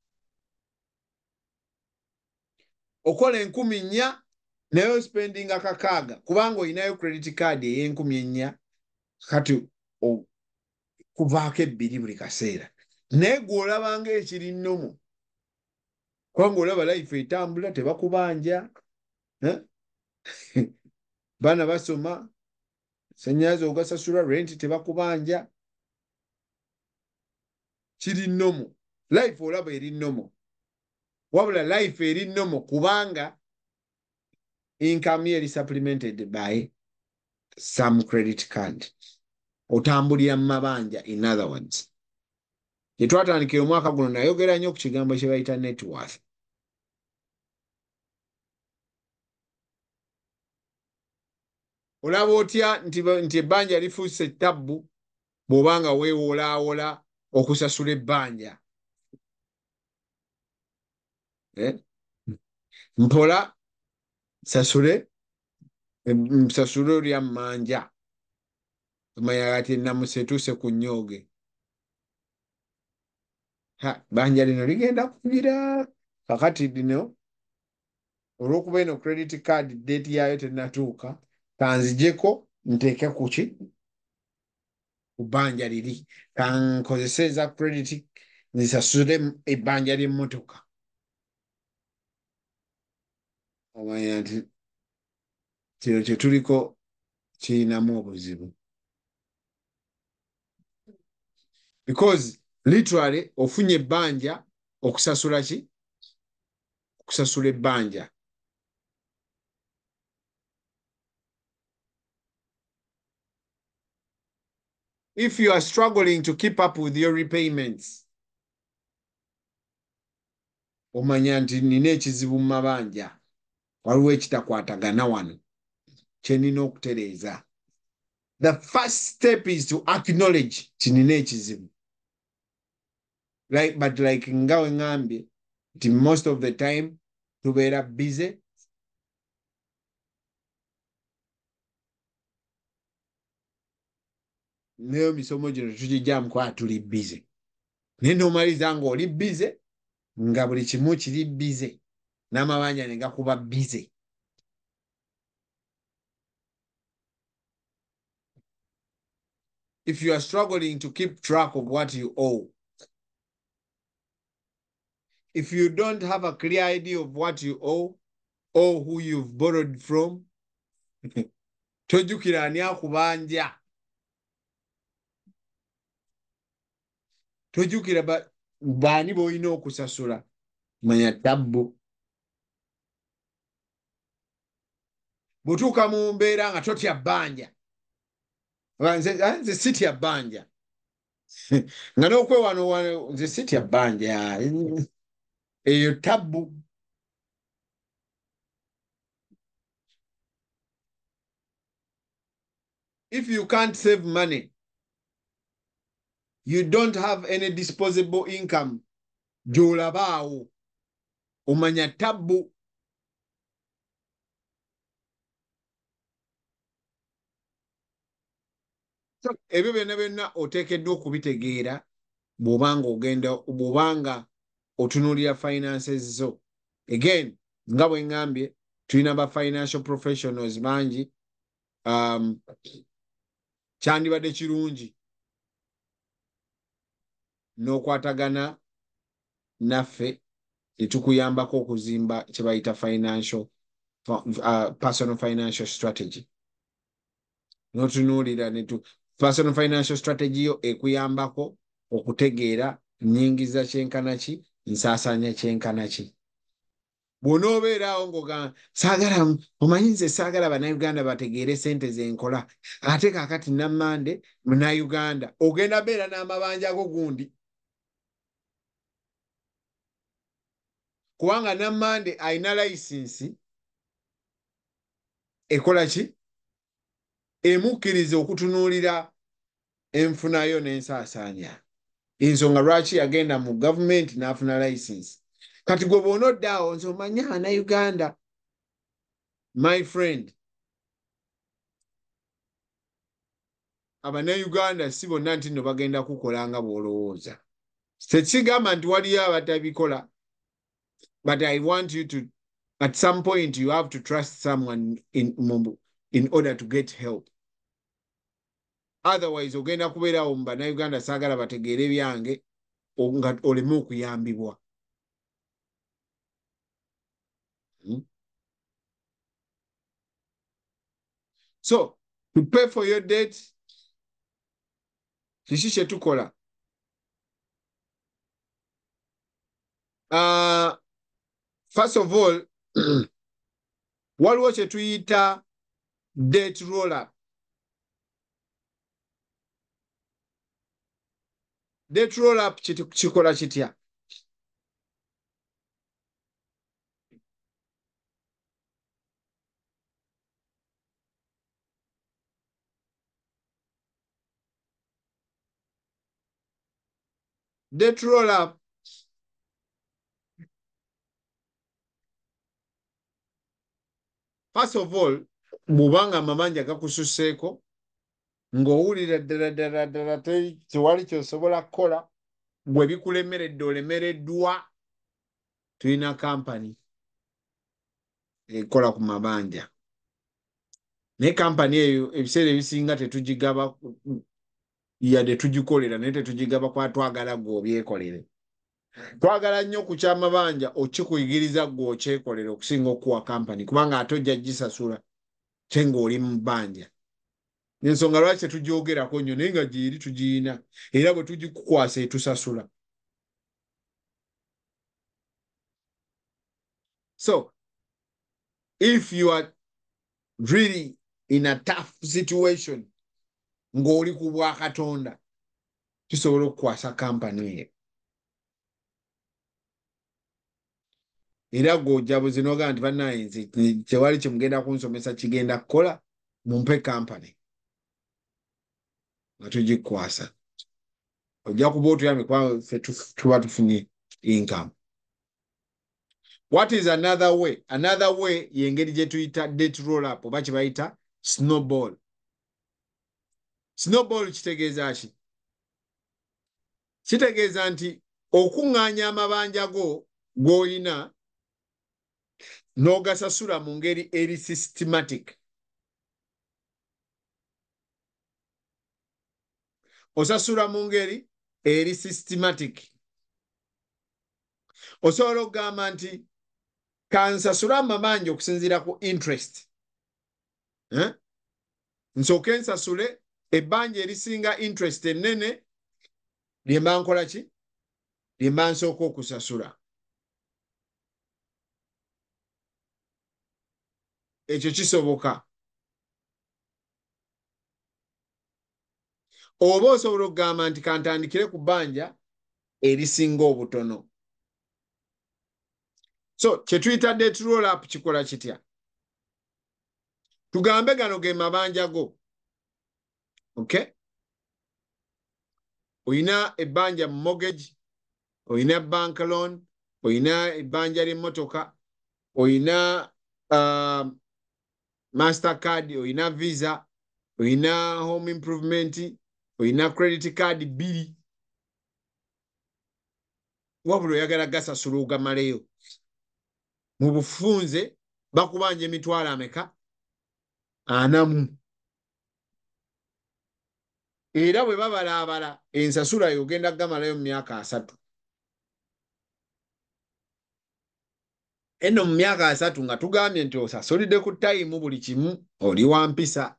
Okola enkumi nnya naye ospendinga kakaaga kubanga olinayo credit card ey'enkumi ennya kati kuvaako ebbiri buli kaseera. Naye gwe olabanga ekiri nnomo kubanga olaba life etambula tebakubanja. Baana basoma sannyalaze ogasasula rent tebakubanja. Kiri nnomo. Life olaba eri nnomo. Wabula life eri nnomo kubanga income eri supplemented by some credit card. Otambulira mu mabanja in other words. Gye twatandikira omwaka guno nayogera nnyo ku kigambo kye bayita net worth. olaba otya nti nti ebbanja lifuuse ttabbu bw'obanga weewolaawola okusasula ebbanja eh? Mpola sasule nsasule olya mmanja omanya kati ennamusa etuuse ku nnyooge bbanja lino ligenda kugira kakati lino olw'okuba eno credit card date yaayo tennatuuka kanzijeko nteeke kuki ku bbanja liri kankozese eza credit nzisasule ebbanja ly'emmotoka omanya nti kino kye tuliko kirinamu obuzibu because literally ofunye ebbanja okusasula ki okusasula ebbanja if you are struggling to keep up with your repayments omanya nti nina ekizibu mu mabanja waliwo ekitakwatagana wano kye nina okutereeza. The first step is to acknowledge nti nina ekizibu. Like, but like nga we ngambye nti most of the time tubeera busy neyo misomo gino tukijjamu kwa tuli busy naye nomaliza ng'oli busy nga buli kimu kiri busy n'amabanja ne gakuba busy. If you are struggling to keep track of what you owe, if you don't have a clear idea of what you owe or who you've borrowed from, tojjukira ani akubanja, tojjukira baani b'olina okusasula, manya ttabbu. Bw'otuuka mu mbeera nga totya bbanja, nze sitya bbanja nga n'okwewano nze sitya bbanja eyo ttabbu. If you can't save money, you don't have any disposable income, gy'olabaawo omanya ttabbu. So, ebyo byonna byonna oteekeddwa okubitegeera bw'obanga ogenda bw'obanga otunuulira finances zo. Again, nga bwe ngambye tulina ba financial professionals bangi, um, kyandibadde kirungi n'okwatagana naffe ne tukuyambako okuzimba kye bayita financial uh, personal financial strategy. N'otunuulira ne tu personal financial strategy yo ekuyambako okutegeera nnyingiza kyenkana ki, nsaasaanya kyenkana ki. Bw'onoobeeraawo ng'ogamba saagala omanyi nze saagala bannayuganda bategeere ssente ze nkola ate kaakati nammande munnayuganda, ogenda beera n'amabanja go gundi. Kubanga nammande alina layisinsi ekola ki? Emukkiriza okutunuulira enfunayo n'ensaasaanya. Ensonga lwaki yagenda mu gavumenti n'afuna layisinsi. Kati gwe bw'onoddaawo nze omanyi Bannayuganda, my friend, Abannayuganda si bonna nti nno bagenda kukola nga bw'olowooza. Tekigamba nti waliyo abatabikola, but I want you to, at some point you have to trust someone in, in order to get help. Otherwise ogenda kubeerawo mu Bannayuganda saagala bategeere byange nga oleme okuyambibwa. Hmm? So, to pay for your debt, kiki kye tukola? Uh, first of all, waliwo kye tuyita debt roll-up. Debt roll-up kikola kitya? debt roll up first of all bw'obanga amabanja gakususseeko ng'owulira ddala ddala ddala tewali ky'osobola kukola bwe bikulemeredde olemereddwa tulina kampani ekola ku mabanja naye kampani eyo ebiseera ebisinga tetugigaba yadde tugikolera naye tetugigaba kwa twagala gwe obyekolere twagala nnyo ku kyamabanja okikuyigiriza gwe okyekolere okusinga okuwa kampani kubanga ate ojja gisasula kye ng'oli mu bbanja ensonga lwaki tetugyogerako nnyo naye nga gyeri tugiyina era bwe tugikukwasa etusasula so if you are really in a tough situation ng'oli ku bwakatonda kisobola okukwasa kampani eyo era gw'ojjabuzi n'ogamba nti bannaye nze tewali kyemugenda kunsomesa kigenda kukola mumpe kampani nga tugikwasa ojja kuba otuyambe kuba ffe tuba tufunye income. What is another way? Another way yengeri gye tuyita debt roll up oba kye bayita snowball. Snowball kitegeeza ki? Kitegeeza nti okuŋŋaanya amabanja go g'olina n'ogasasula mu ngeri eri systematic. Osasula mu ngeri eri systematic. Osobola okugamba nti kansasula amabanja okusinziira ku interest. Eh? Nsooke nsasule ebbanja erisinga interest ennene lye mba nkola ki? Lye mba nsooka okusasula. Ekyo kisoboka. Oba osobola okugamba nti kantandikire ku bbanja erisinga obutono. So, kye tuyita debt roll up kikola kitya? Tugambe gano ge mabanja go. Okay? Oyina ebbanja mortgage, oyina bank loan, oyina ebbanja ly'emmotoka, oyina uh, Mastercard, oyina Visa, oyina home improvement, oyina credit card bbiri. Wabula oyagala gasasula ogamaleyo. Mu bufunze bakubanja emitwalo ameka? Anamu. Era bwe babalaabala ensasula yogenda gamalayo mu myaka asatu. Eno mu myaka asatu nga tugambye nti osasulidde ku tayimu buli kimu oli wa mpisa.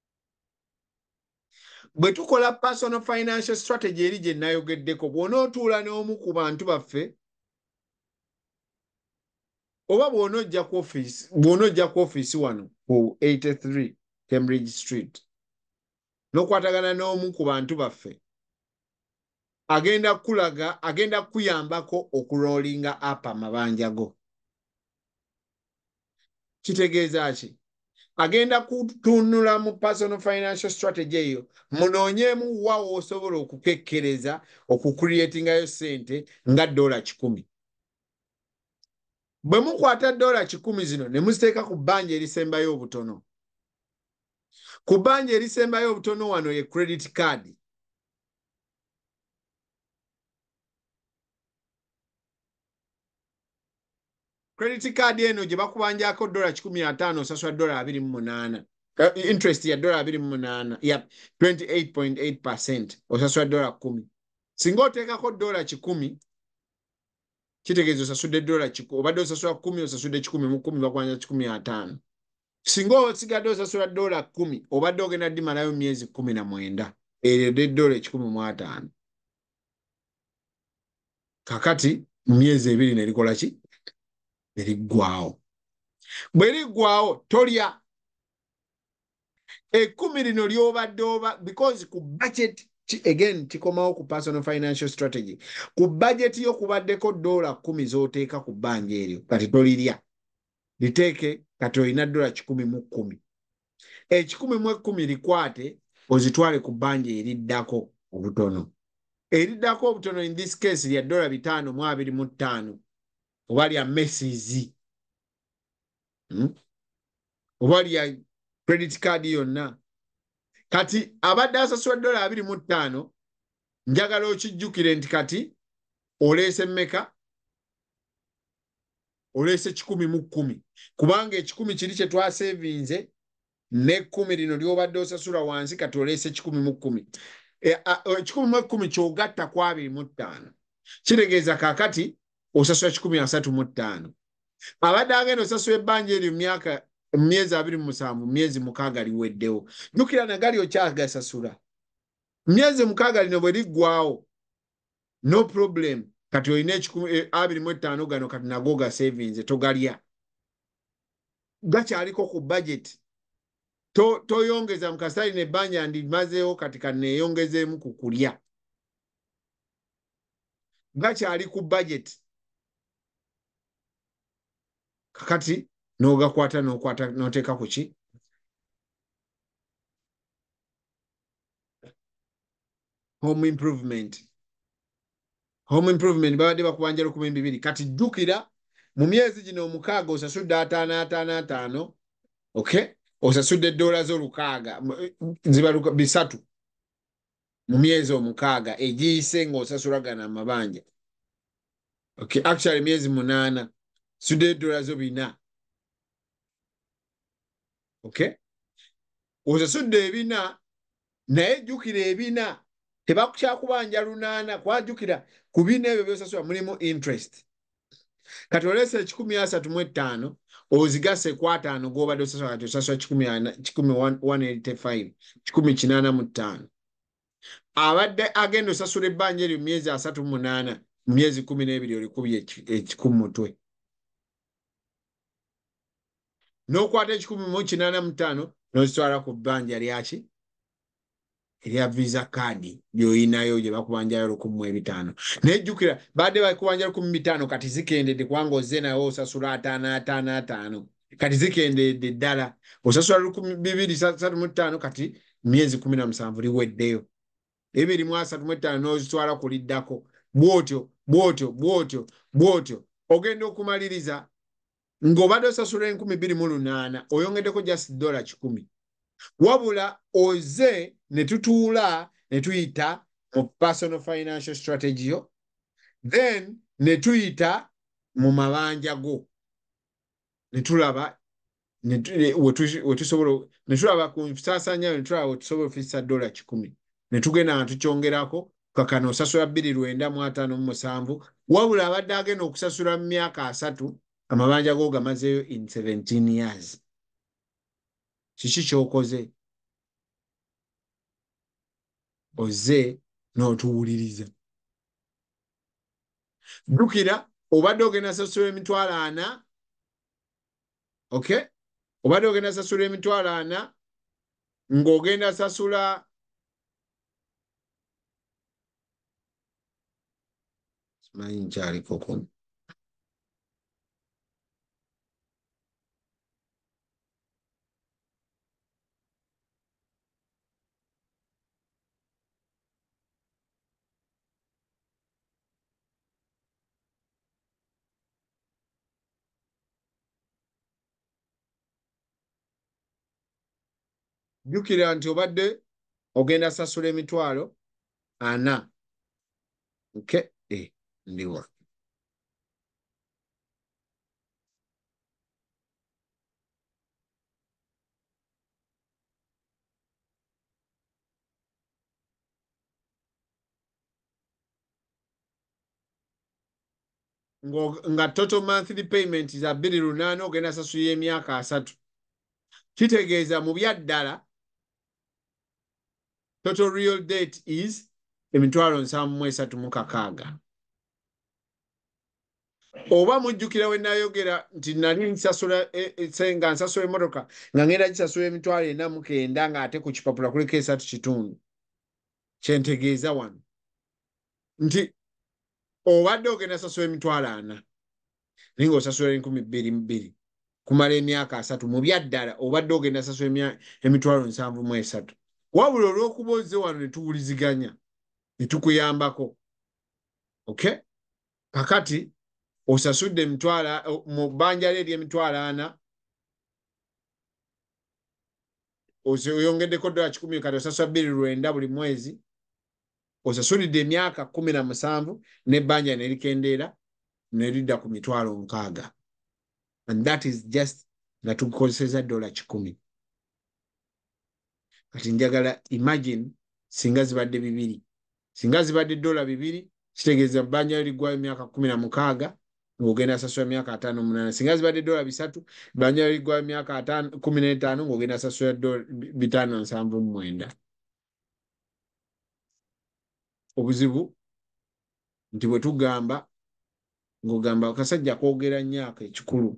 Bwe tukola personal financial strategy eri gye nayogeddeko bw'onootuula n'omu ku bantu baffe oba bw'onojja ku office bw'onojja ku office wano ku eighty-three Cambridge Street n'okwatagana n'omu ku bantu baffe agenda kulaga agenda kuyambako okuloolinga apa amabanja go. Kitegeeza ki? Agenda kutunula mu personal financial strategy eyo munoonyeemu wa w'osobola okukekkereza okucreatingayo ssente nga dola kikumi. Bwe mukwata dola kikumi zino ne muziteeka ku bbanja erisembayo obutono. Ku bbanja erisembayo obutono wano ye credit card. Credit card eno gye bakubanjako dola kikumi ataano osasula dola abiri mu munaana. Uh, interest ya dola abiri mu munaana. Yep, twenty-eight point eight percent osasula dola kumi. Singa oteekako dola kikumi kitegeeza osasudde dola kikumi. Obadde osasula kumi osasudde kikumi mu kumi bakwanja kikumi ataano. Singa osigadde osasula dola kumi obadde ogenda dimalayo myezi kumi na mwenda. Eryo de dola kikumi mu ataano. Kakati mu myezi ebiri ne likola ki? Eriggwawo. Bwe liggwawo tolya. Ekkumi lino ly'obadde oba because ku budget again kikomawo ku personal financial strategy. Ku budget yo kubaddeko dola kumi z'oteeka ku bbanja eryo kati tolirya. Liteeke kati olina dola kikumi mu kkumi. Ekikumi mu ekkumi likwate ozitwale ku bbanja eriddako obutono. eriddako obutono in this case lya dola bitaano mu abiri mu ttaano oba lya Macy's hmm? oba lya credit card yonna kati abadde asasula dola abiri mu ttaano njagala okijjukire nti kati oleese mmeka oleese kikumi mu kkumi kubanga ekikumi kiri kye twasevinze n'ekkumi lino ly'obadde osasula wansi kati oleese kikumi mu kkumi ekikumi mu ekkumi ky'ogatta ku abiri mu ttaano kitegeeza kaakati osasula kikumi asatu mu ttaano abadde agenda osasula ebbanja eryo mu myaka mu myezi abiri mu musanvu myezi mukaaga liweddewo jjukira nagali okyagasasula myezi mukaaga lino bwe liggwawo no problem kati olina ekikumi abiri mu ttaano gano kati nago ga savings togalya gakyaliko ku budget to toyongeza mu kasita lino ebbanja ndimazeewo kati kaneeyongezeemu ku kulya gakyali ku budget kakati n'ogakwata n'okwata n'oteeka ku ki home improvement home improvement babadde bakubanja lukumi bibiri kati jjukira mu myezi gino omukaaga osasudde ataano ataano ataano okay osasudde dola zo lukaaga ziba bisatu mu myezi omukaaga egiyise ng'osasula gana amabanja okay actually myezi munaana sudde dola zo bina okay osasudde ebina naye jjukira ebina tebakukyakubanja lunaana kwajjukira ku bina ebyo byosasula mulimu interest kati oleese ekikumi asatu mu ettaano ozigase ku ataano g'obadde osasula kati osasula kikumi one eighty-five kikumi kinaana mu ttaano abadde agenda osasula ebbanja eryo myezi asatu mu munaana mu myezi kumi n'ebiri olikubye ekikumi mutwe n'okwata ekikumi mu kinaana mu ttaano n'ozitwala ku bbanja lyaki erya visa kaadi by'oyinayo gye bakubanjayo lukumi mu ebitaano naye jjukira badde bakubanja lukumi bitaano kati zikendedde kubanga ozze nawe osasula ataano ataano ataano kati zikendedde ddala osasula lukumi bibiri satu mu ttaano kati myezi kumi na musanvu liweddeyo ebiri mu asatu mu ettaano n'ozitwala ku liddako bw'otyo bw'otyo bw'otyo bw'otyo ogenda okumaliriza ng'obadde osasula enkumi bbiri mu lunaana oyongeddeko just dola kikumi wabula oze ne tutuula ne tuyita mu personal financial strategy yo then ne tuyita mu mabanja go ne tulaba wetusobola ne tulaba ku nsaasaanya ne tulaba wetusobola ofisa dola kikumi ne tugenda nga tukyongerako kakano osasula bbiri lwenda mu ataano mu musanvu wabula abadde agenda okusasula mu myaka asatu amabanja go gamazeeyo in seventeen years kiki kyokoze oze n'otuwuliriza jjukira obadde ogenda sasula emitwalo ana okay obadde ogenda sasula emitwalo ana ng'ogenda sasula simanyi nkyaliko kumi jjukira nti obadde ogenda sasula emitwalo ana okay eh ndiwa nga total monthly payment za bbiri lunaana ogenda sasula emyaka asatu kitegeeza mu byaddala total real debt is emitwalo nsanvu mu esatu mu kakaaga oba mujjukira we nayogera nti nali nsasula nga nsasula emmotoka nga ngenda gisasula emitwalo ena mu kenda ng'ate ku kipapula kuliko esatu kitundu kyentegeeza wano nti obadde ogenda sasula emitwalo ana naye ng'osasula enkumi bbiri mu bbiri kumala emyaka asatu mu byaddala obadde ogenda sasula emitwalo nsanvu mu esatu wabula olw'okuba ozze wano ne tuwuliziganya ne tukuyambako. Okay? Kakati osasudde emitwalo mu bbanja lye ery'emitwalo ana oyongeddeko dola kikumi kati osasula bbiri lwenda buli mwezi, osasulidde emyaka kumi na musanvu n'ebbanja ne likendeera ne lidda ku mitwalo nkaaga. And that is just nga tukozeseza dola kikumi. Kati njagala imagine singa zibadde bibiri. Singa zibadde dola bibiri kitegeeza bbanja liggwayo emyaka kumi na mukaaga ng'ogenda asasula emyaka ataano munaana. Singa zibadde dola bisatu bbanja liggwayo emyaka ataano kumi n'etaano ng'ogenda asasula bitaano nsanvu mu mwenda. Obuzibu nti bwe tugamba ng'ogamba akasajja koogera nnyaka ekikulu.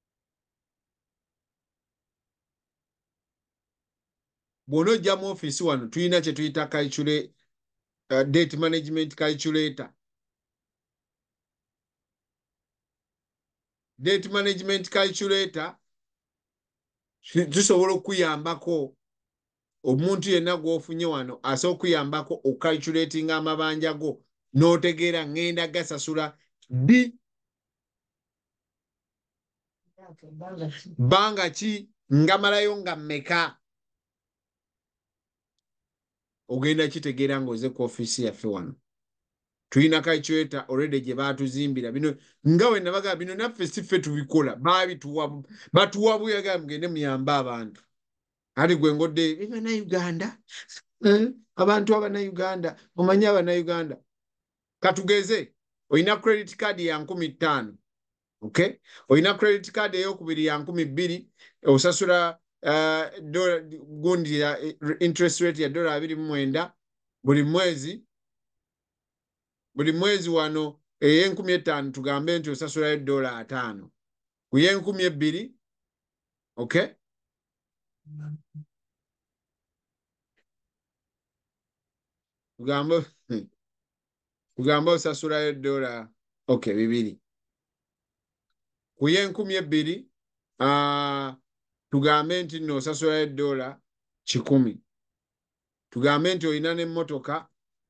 Bw'onojja mu ofiisi wano tulina kye tuyita calculate uh, date management calculator. Date management calculator tusobola okuyambako omuntu yenna gw'ofunye wano asobola okuyambako okalculatinga amabanja go n'otegeera ngenda gasasula ddi bbanga ki ngamalayo nga mmeka. Ogenda kitegeera ng'oze ku ofiisi yaffe wano. Tulina calculator already gye baatuzimbira. Bino nga we nabaga bino naffe si ffe tubikola, baabituwa batuwa buyaga mugende muyambe abantu. Ati gwe ngodde Bannayuganda, eh, abantu Abannayuganda, omanyi Abannayuganda. Katugeze, oyina credit card ya nkumi ttaano. Okay? Oyina credit card ey'okubiri ya nkumi bbiri, osasula uh, dola gundi ya interest rate ya dola abiri mu mwenda buli mwezi. Buli mwezi wano ey'enkumi etaano tugambe nti osasulayo dola ataano. Ku y'enkumi ebbiri, okay? Tugambe tugambe osasulayo dola okay bibiri. Ku y'enkumi ebbiri uh, tugambe nti nno osasulayo dola kikumi. Tugambe nti oyina n'emmotoka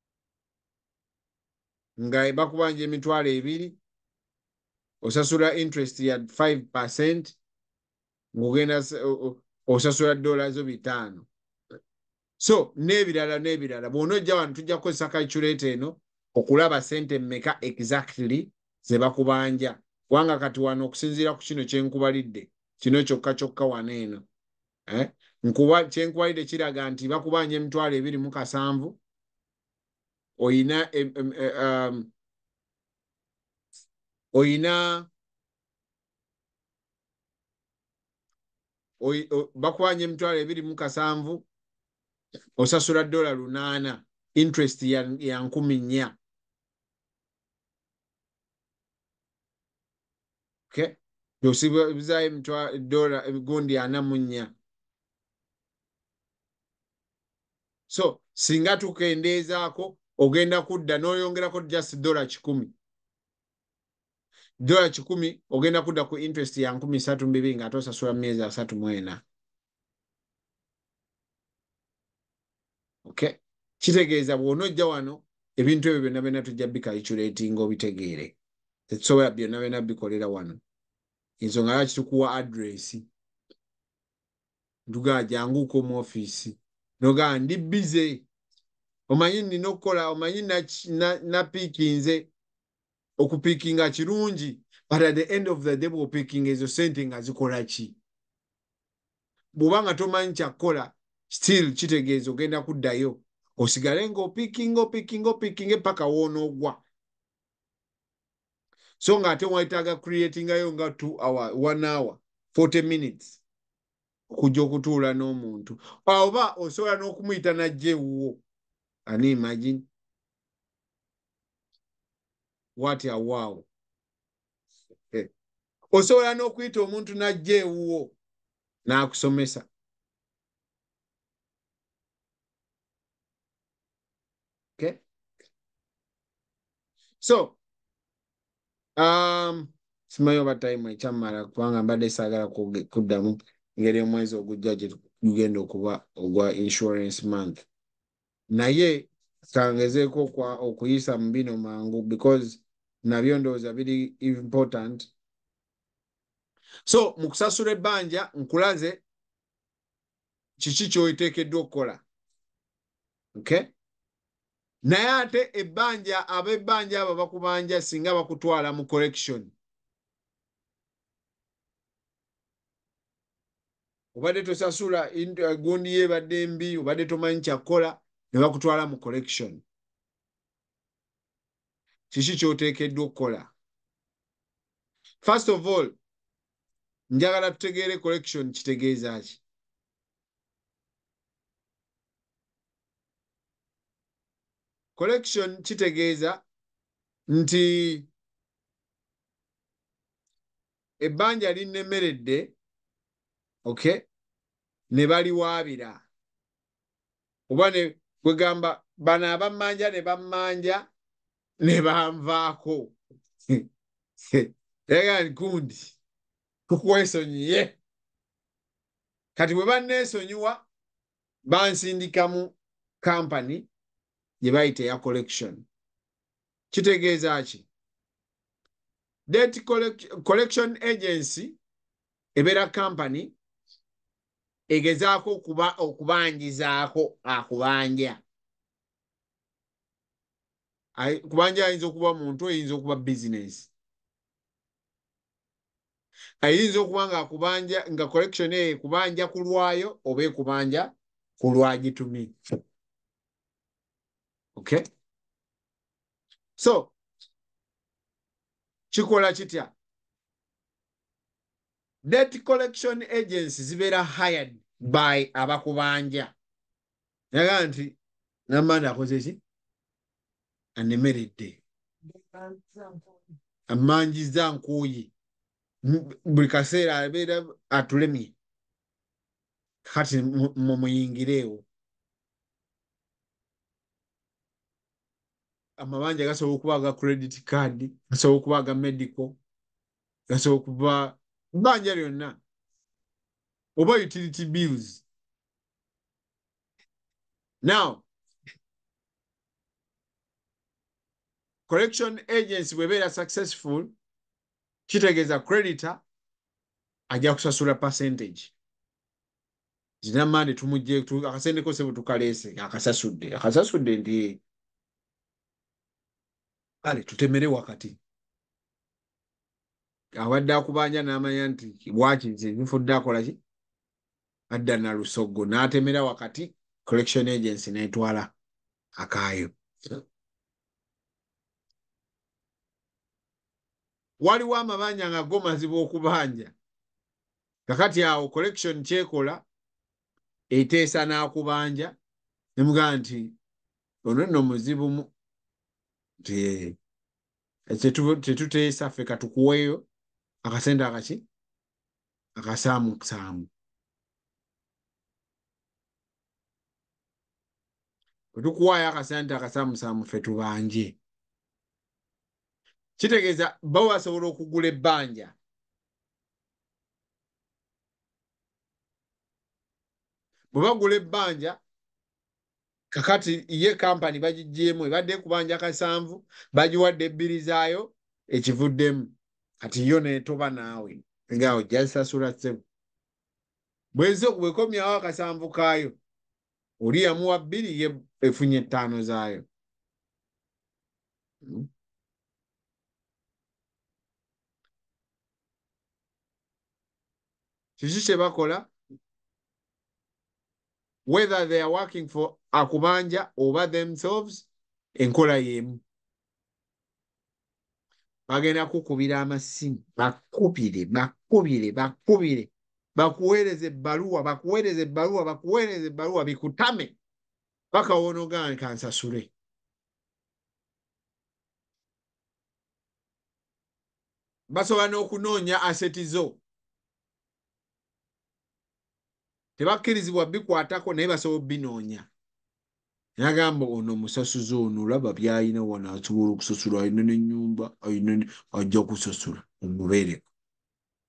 nga bakubanja emitwalo ebiri, osasula interest ya five percent ng'ogenda osasula dola zo bitaano. So n'ebirala n'ebirala bw'onojja wano tujja kukozesa calculator eno okulaba sente mmeka exactly ze bakubanja. Wanga kati wano okusinziira ku kino kye nkubalidde kino kyokka kyokka wano eno eh? Nkuba kye nkubalidde kiraga nti bakubanja emitwalo ebiri mu kasanvu. Oyina um, um, oyina oy, o, bakubanja emitwalo ebiri mu kasanvu osasula dola lunaana interest ya, ya nkumi nnya. Okay? Yosibizayo emitwalo dola gundi ana mu nnya. So singa tukendeezaako ogenda kudda n'oyongerako just dola kikumi. Dola kikumi ogenda kudda ku interest ya nkumi ssatu mbibiri ng'ate osasula myezi asatu mu ena. Okay? Kitegeeza bw'onojja wano ebintu ebyo byonna byonna tujja bicalculating obitegeere. Tetusobola byonna byonna bikolera wano. Ensonga lwaki tukuwa address. Ntugaa janguko mu ofiisi. Nogaa ndi busy. Omanyi nina okukola, omanyi napiikinze. Okupiikinga kirungi, but at the end of the day bw'opiikinga ezo sente nga zikola ki? Bw'oba nga tomanyi kyakukola, still kitegeeza ogenda kuddayo. Osigale ng'opiikinga opiikinga opiikinga paka woonoogwa. So ng'ate wayitaaga creatingayo nga two hour, one hour, forty minutes. Okujja okutuula n'omuntu. Oba osobola n'okumuyita n'ajja ewuwo. Ani imagine? What a wow. Eh. Osobola n'okuyita omuntu n'ajja ewuwo n'akusomesa. Okay? So, um, simanyi oba time ekyamala kubanga mbadde saagala kuddamu ngeri omwezi ogujja gye tugenda okuba ogwa insurance month. Naye kangezeeko kwa okuyisa mu bino mangu because nabyo ndowooza biri important. So mu kusasula ebbanja nkulaze kiki ky'oteekeddwa okukola. Okay? Naye ate ebbanja ab'ebbanja abo bakubanja singa bakutwala mu collection. Obadde tosasula gundi yeebadde mbi, obadde tomanyi kyakukola, ne bakutwala mu collection. Kiki ky'oteekeddwa okukola? First of all, njagala tutegeere collection kitegeeza ki. Collection kitegeeza nti ebbanja linnemeredde, okay, ne baliwaabira. Oba ne kwegamba bano abammanja ne bammanja ne banvaako. Era nkundi tukwesonyiye. Kati bwe banneesonyiwa bansindika mu kampani gye bayita eya collection. Kitegeeza ki? Debt collection agency ebeera kampani egezaako okuba okubanjizaako akubanja. Kubanja ayinza okuba muntu, ayinza okuba business. Ayinza okuba nga akubanja nga collection eyo ekubanja ku lwayo oba ekubanja ku lwagitumi. Okay? So, kikola kitya? Debt collection agency zibeera hired by abakubanja. Naga nti namanda akoze ki? Anemeredde. Amanjiza nkuyi. Buli kaseera abeera atulemye. Kati mumuyingireewo. Amabanja gasobola okuba aga credit card, gasobola okuba aga medical, gasobola okuba bbanja lyonna, oba utility bills. Now, collection agency bw'ebeera successful, kitegeeza creditor ajja kusasula percentage. Zina mande tumujje akasente kose bwe tukaleese akasasudde akasasudde ndi ale tutemere wakati. Abadde akubanja n'amanya nti bwaki nze nfudde akola ki? Adda na lusoggo n'atemera wakati, collection agency n'etwala akaayo. Waliwo amabanja nga go mazibu okubanja. Kakati awo collection kyekola eteesa n'akubanja nemugamba nti ono nno muzibu mu nti tetuteesa ffe katukuweeyo akasente akaki akasaamu kusaamu. Bwe tukuwaayo akasente akasaamu saamu ffe tubanje. Kitegeeza bo basobola okugula ebbanja. Bwe bagula ebbanja kakati ye kampani bagiggyemu ebadde ekubanja kasanvu bagiwadde ebbiri zaayo ekivuddemu. Kati yo neetoba naawe nga ojja sasula ssebo. Bweze bwekomyawo akasanvu kaayo oli yamuwa bbiri ye efunye ettaano zaayo. Hmm. Kiki kye bakola? Whether they are working for akubanja over themselves, enkola y'emu. Bagenda kukubira amasimu, bakubire, bakubire, bakubire, bakuweereze ebbaluwa, bakuweereze ebbaluwa, bakuweereze ebbaluwa bikutame paka woonoga kansasule. Basobola n'okunoonya aseti zo. Tebakkirizibwa bikwatako naye basobola binoonya. Nagamba ono musasuzi ono olaba by'alina wano asobola okusasula, alina n'ennyumba, alina ajja kusasula omubeereko.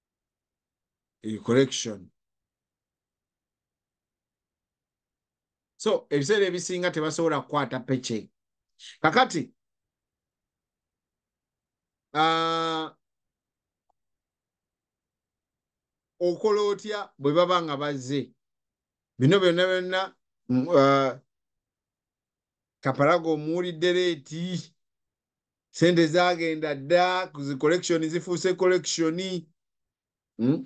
E collection. So ebiseera ebisinga tebasobola kukwata paycheck. Kakati uh, okola otya bwe baba nga bazze bino byonna byonna uh, Kapalago omuwulidde leeti sente zagenda dda ku zi collection zifuuse collection. Hmm?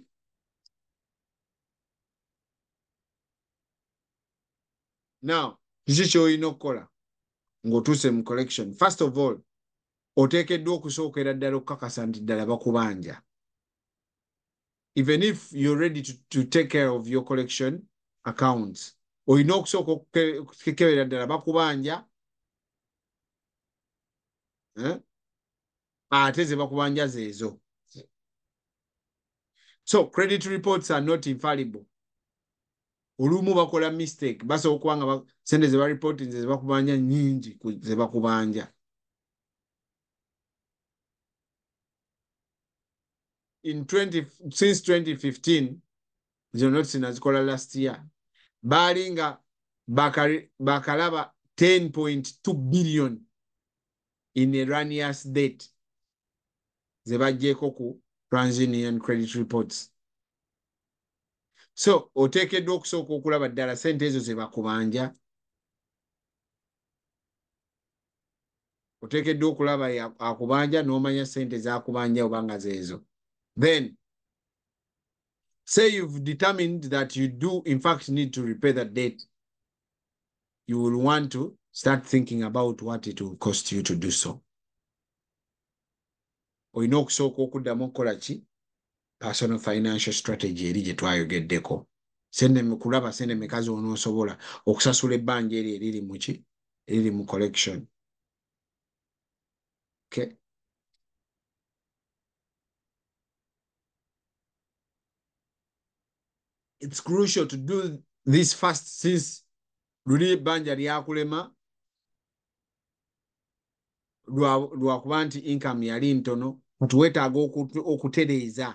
Now kiki ky'olina okukola ng'otuuse mu collection? First of all, oteekeddwa okusookera ddala okukakasa nti ddala bakubanja. Even if you're ready to, to take care of your collection accounts, olina okusooka okukebera ddala bakubanja eh? ate ze bakubanja zeezo. So credit reports are not infallible. Olumu bakola mistake basobola okuba nga sente ze baripoti ze bakubanja nnyingi ze bakubanja. In twenty since twenty fifteen, zino notisi nazikola last year, baali nga bakalaba ten point two billion in erroneous debt ze bajjeeko ku TransUnion credit reports. So oteekeddwa okusooka okulaba ddala sente ezo ze bakubanja. Oteekeddwa okulaba akubanja n'omanya sente z'akubanja oba nga zeezo. Then say you've determined that you do in fact need to repay that debt, you will want to start thinking about what it will cost you to do so. Olina okusooka okuddamu okukola ki? Personal financial strategy eri gye twayogeddeko. Sente kulaba sente meka z'onoosobola okusasula ebbanja eri eriri mu ki? Eriri mu collection. Okay. It's crucial to do this fast since luli ebbanja lyakulema lwakuba nti income yali ntono, tuwetaaga okutereeza.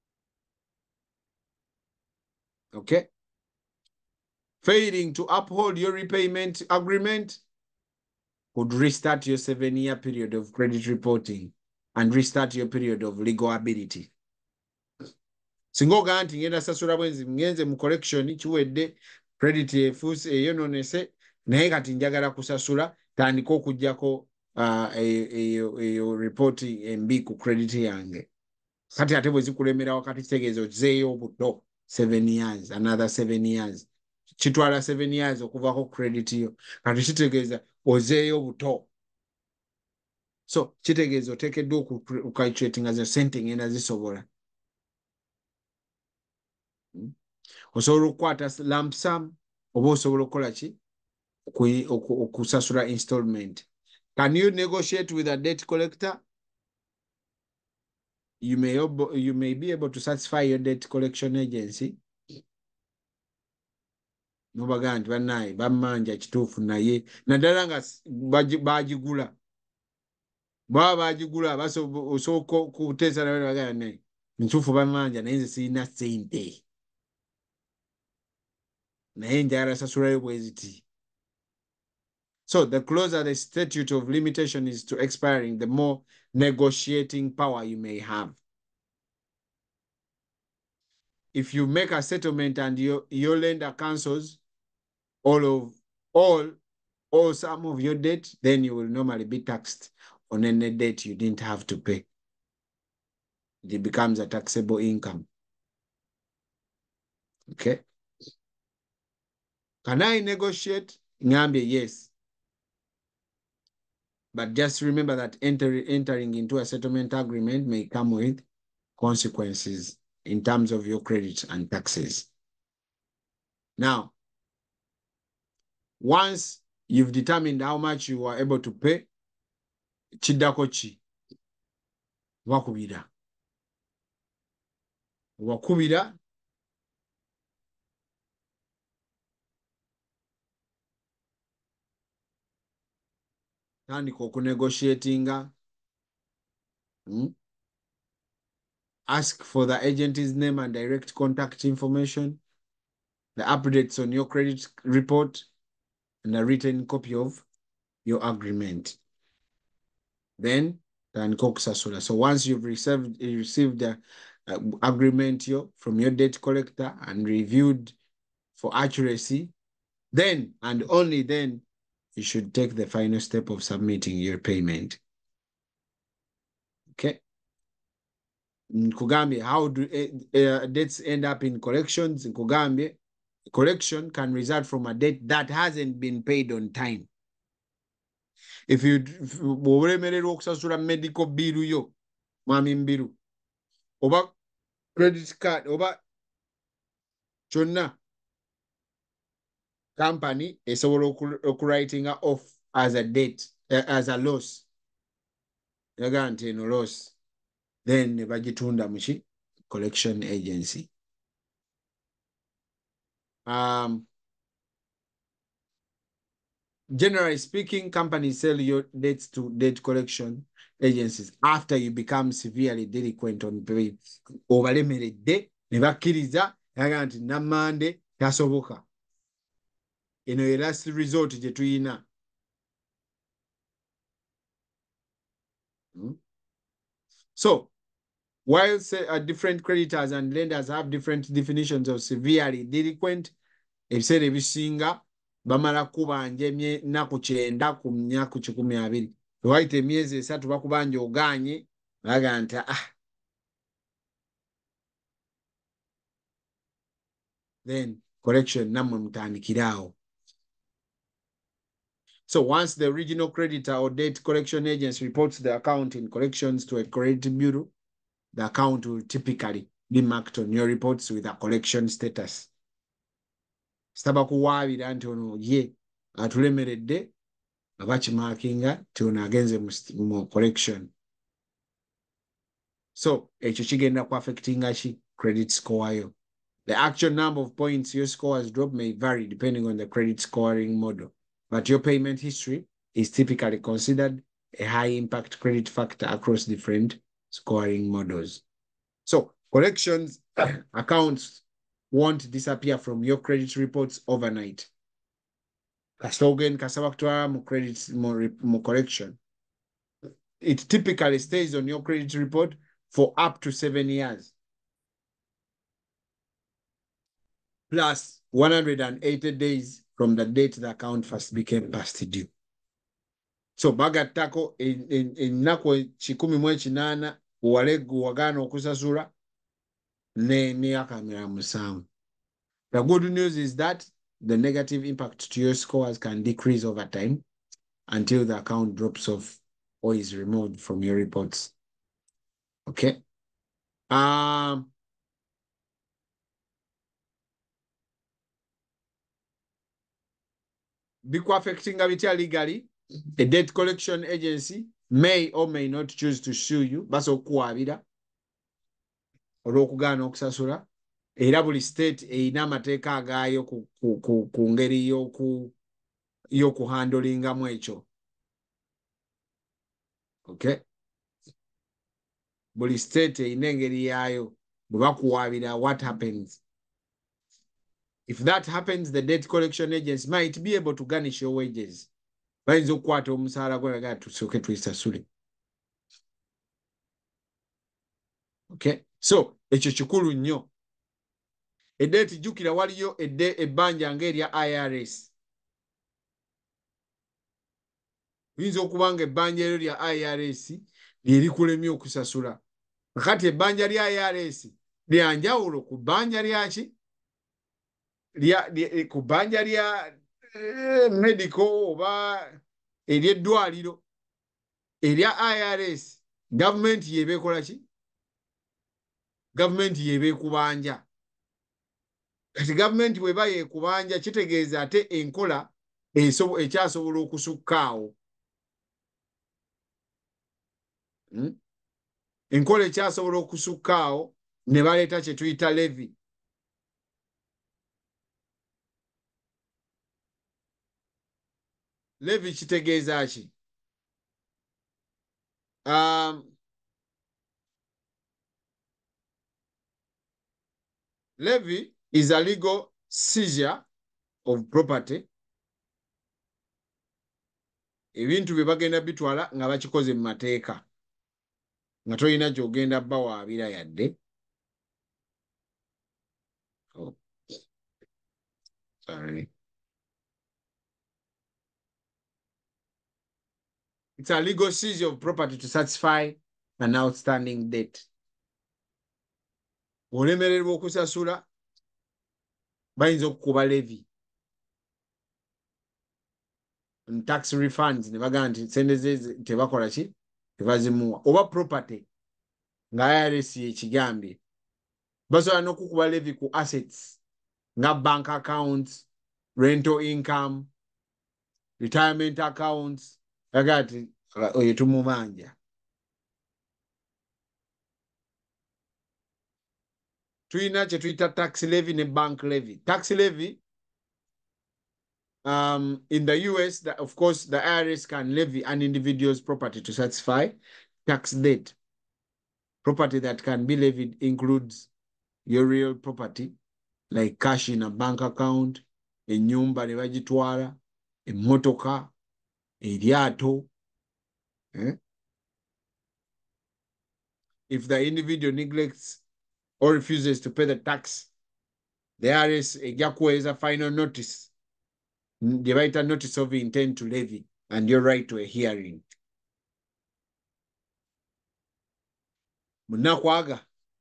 Okay. Failing to uphold your repayment agreement could restart your seven-year period of credit reporting and restart your period of legal ability. Singa ogaa nti ngenda sasula bwenzi ngenze mu collection kiwedde credit efuuse eyonoonese naye kati njagala kusasula, tandika okuggyako eyo reporti embi ku credit yange. Kati ate bwe zikulemera wakati kitegeeza ozeeyo obuto seven years, another seven years. Kitwala seven years okuvaako credit yo. Kati kitegeeza ozeeyo obuto. So kitegeeza oteekeddwa okucalculatinga zo sente ngenda zisobola. Osobola okukwata lump sum oba osobola okukola ki? Okusasula installment. Can you negotiate with a debt collector? You may, you may be able to satisfy your debt collection agency. Nobaga nti bannaye bammanja kituufu naye naddala nga baagigula. Baba baagigula osooka okuteesa nawe bagamba naye ntuufu bammanja naye nze sirina ssente. Naye njagala sasulayo bwe ziti. So the closer the statute of limitation is to expiring, the more negotiating power you may have. If you make a settlement and your, your lender cancels all of all or some of your debt, then you will normally be taxed on any debt you didn't have to pay. It becomes a taxable income. Okay. Can I negotiate? Ngambe, yes. But just remember that enter, entering into a settlement agreement may come with consequences in terms of your credit and taxes. Now, once you've determined how much you are able to pay, chiddako ki? Wakubira. Wakubira. Tandika okunegotiatinga. Hmm? Ask for the agent's name and direct contact information, the updates on your credit report, and a written copy of your agreement. Then, so once you've received, received the uh, agreement yo, from your debt collector and reviewed for accuracy, then and only then you should take the final step of submitting your payment. Okay. Nkugambye, how do uh, uh, debts end up in collections? Nkugambye, collection can result from a debt that hasn't been paid on time. If you bw'olemererwa okusasula medical bill yo, mwami mbiru, oba credit card, oba kyonna, company esobola okuwritinga off as a debt, uh, as a loss. Yaga nti eno loss. Then ne bagitunda muki collection agency. Um, generally speaking, companies sell your debts to debt collection agencies after you become severely delinquent on pay. Obalemeredde ne bakkiriza yaga nti namande tasoboka. Eno ye last resort gye tuyina. Hmm? So, while say, uh, different creditors and lenders have different definitions of severely delinquent, ebiseera ebisinga bamala kubanja ennaku kyenda ku nnaku kikumi abiri. Wayita emyezi esatu bakubanja ogaanye, baga nti ah. Then correction nammwe mutandikiraawo. So once the original creditor or debt collection agency reports the account in collections to a credit bureau, the account will typically be marked on your reports with a collection status. Sitaba kuwaabira nti ono ye atulemeredde abakimarkinga ti ono agenze mu collection. So ekyo kigenda ku affectinga ki credit score yo. The actual number of points your score has dropped may vary depending on the credit scoring model, but your payment history is typically considered a high impact credit factor across different scoring models. So collections accounts won't disappear from your credit reports overnight. Kaslogan kasaba kutwala mu credit mu correction. It typically stays on your credit report for up to seven years. Plus one hundred eighty days from the date the account first became past due. So bagattako ennaku kikumi mu ekinaana waleggu wagaana okusasula n'emyaka mirala musanvu. The good news is that the negative impact to your scores can decrease over time until the account drops off or is removed from your reports. Okay. Um, Biku affecting bitya legally, a debt collection agency may or may not choose to sue you. Basa okuwabira olw'okugaana okusasula. Era buli state erina amateeka agaayo ku, ku, ku, ku ngeri y'okuhandolingamu ekyo. Okay? Buli state erina engeri yaayo bwe bakuwaabira what happens. If that happens, the debt collection agency might be able to garnish your wages. Bayinza okukwata omusaala gwe bagaa tusooke tuyisasule. Okay? So, ekyo kikulu nnyo. Edeeti jjukira waliyo ebbanja ng'erya I R S. Oyinza okuba nga ebbanja eryo lya I R S lye likulemye okusasula. Kakati ebbanja lya I R S lya njawulo ku bbanja lyaki? Ku bbanja lya medical oba ery'eddwaliro. Erya I R S gavumenti y'eba ekola ki? Gavumenti y'eba ekubanja. Kati gavumenti bw'eba yeekubanja kitegeeza ate enkola ekyasobola okusukkaawo. Hmm? Enkola ekyasobola okusukkaawo ne baleeta kye tuyita levy. Levy kitegeeza ki? Um, levy is a legal seizure of property ebintu bye bagenda bitwala nga bakikoze mu mateeka nga tolina gy'ogenda bawaabira yadde. Oh, sorry. It's a legal seizure of property to satisfy an outstanding debt. Olemererwa okusasula bayinza okukuba levy. Tax refunds ne bagamba nti sente ze tebakola ki tebazimuwa oba property nga I R S ekigambye basobola n'okukuba levy ku assets nga bank accounts, rental income, retirement accounts agati oyo tumubanja. Tuyina kye tuyita tax levy ne bank levy. Tax levy Um, in the U S, the, of course, the I R S can levy an individual's property to satisfy tax debt. Property that can be levied includes your real property, like cash in a bank account, a nyumba ne bagitwala, a motoka, a lyato. Eh? If the individual neglects or refuses to pay the tax, the I R S is a final notice. The writer notice of intent to levy and your right to a hearing. Munakwaga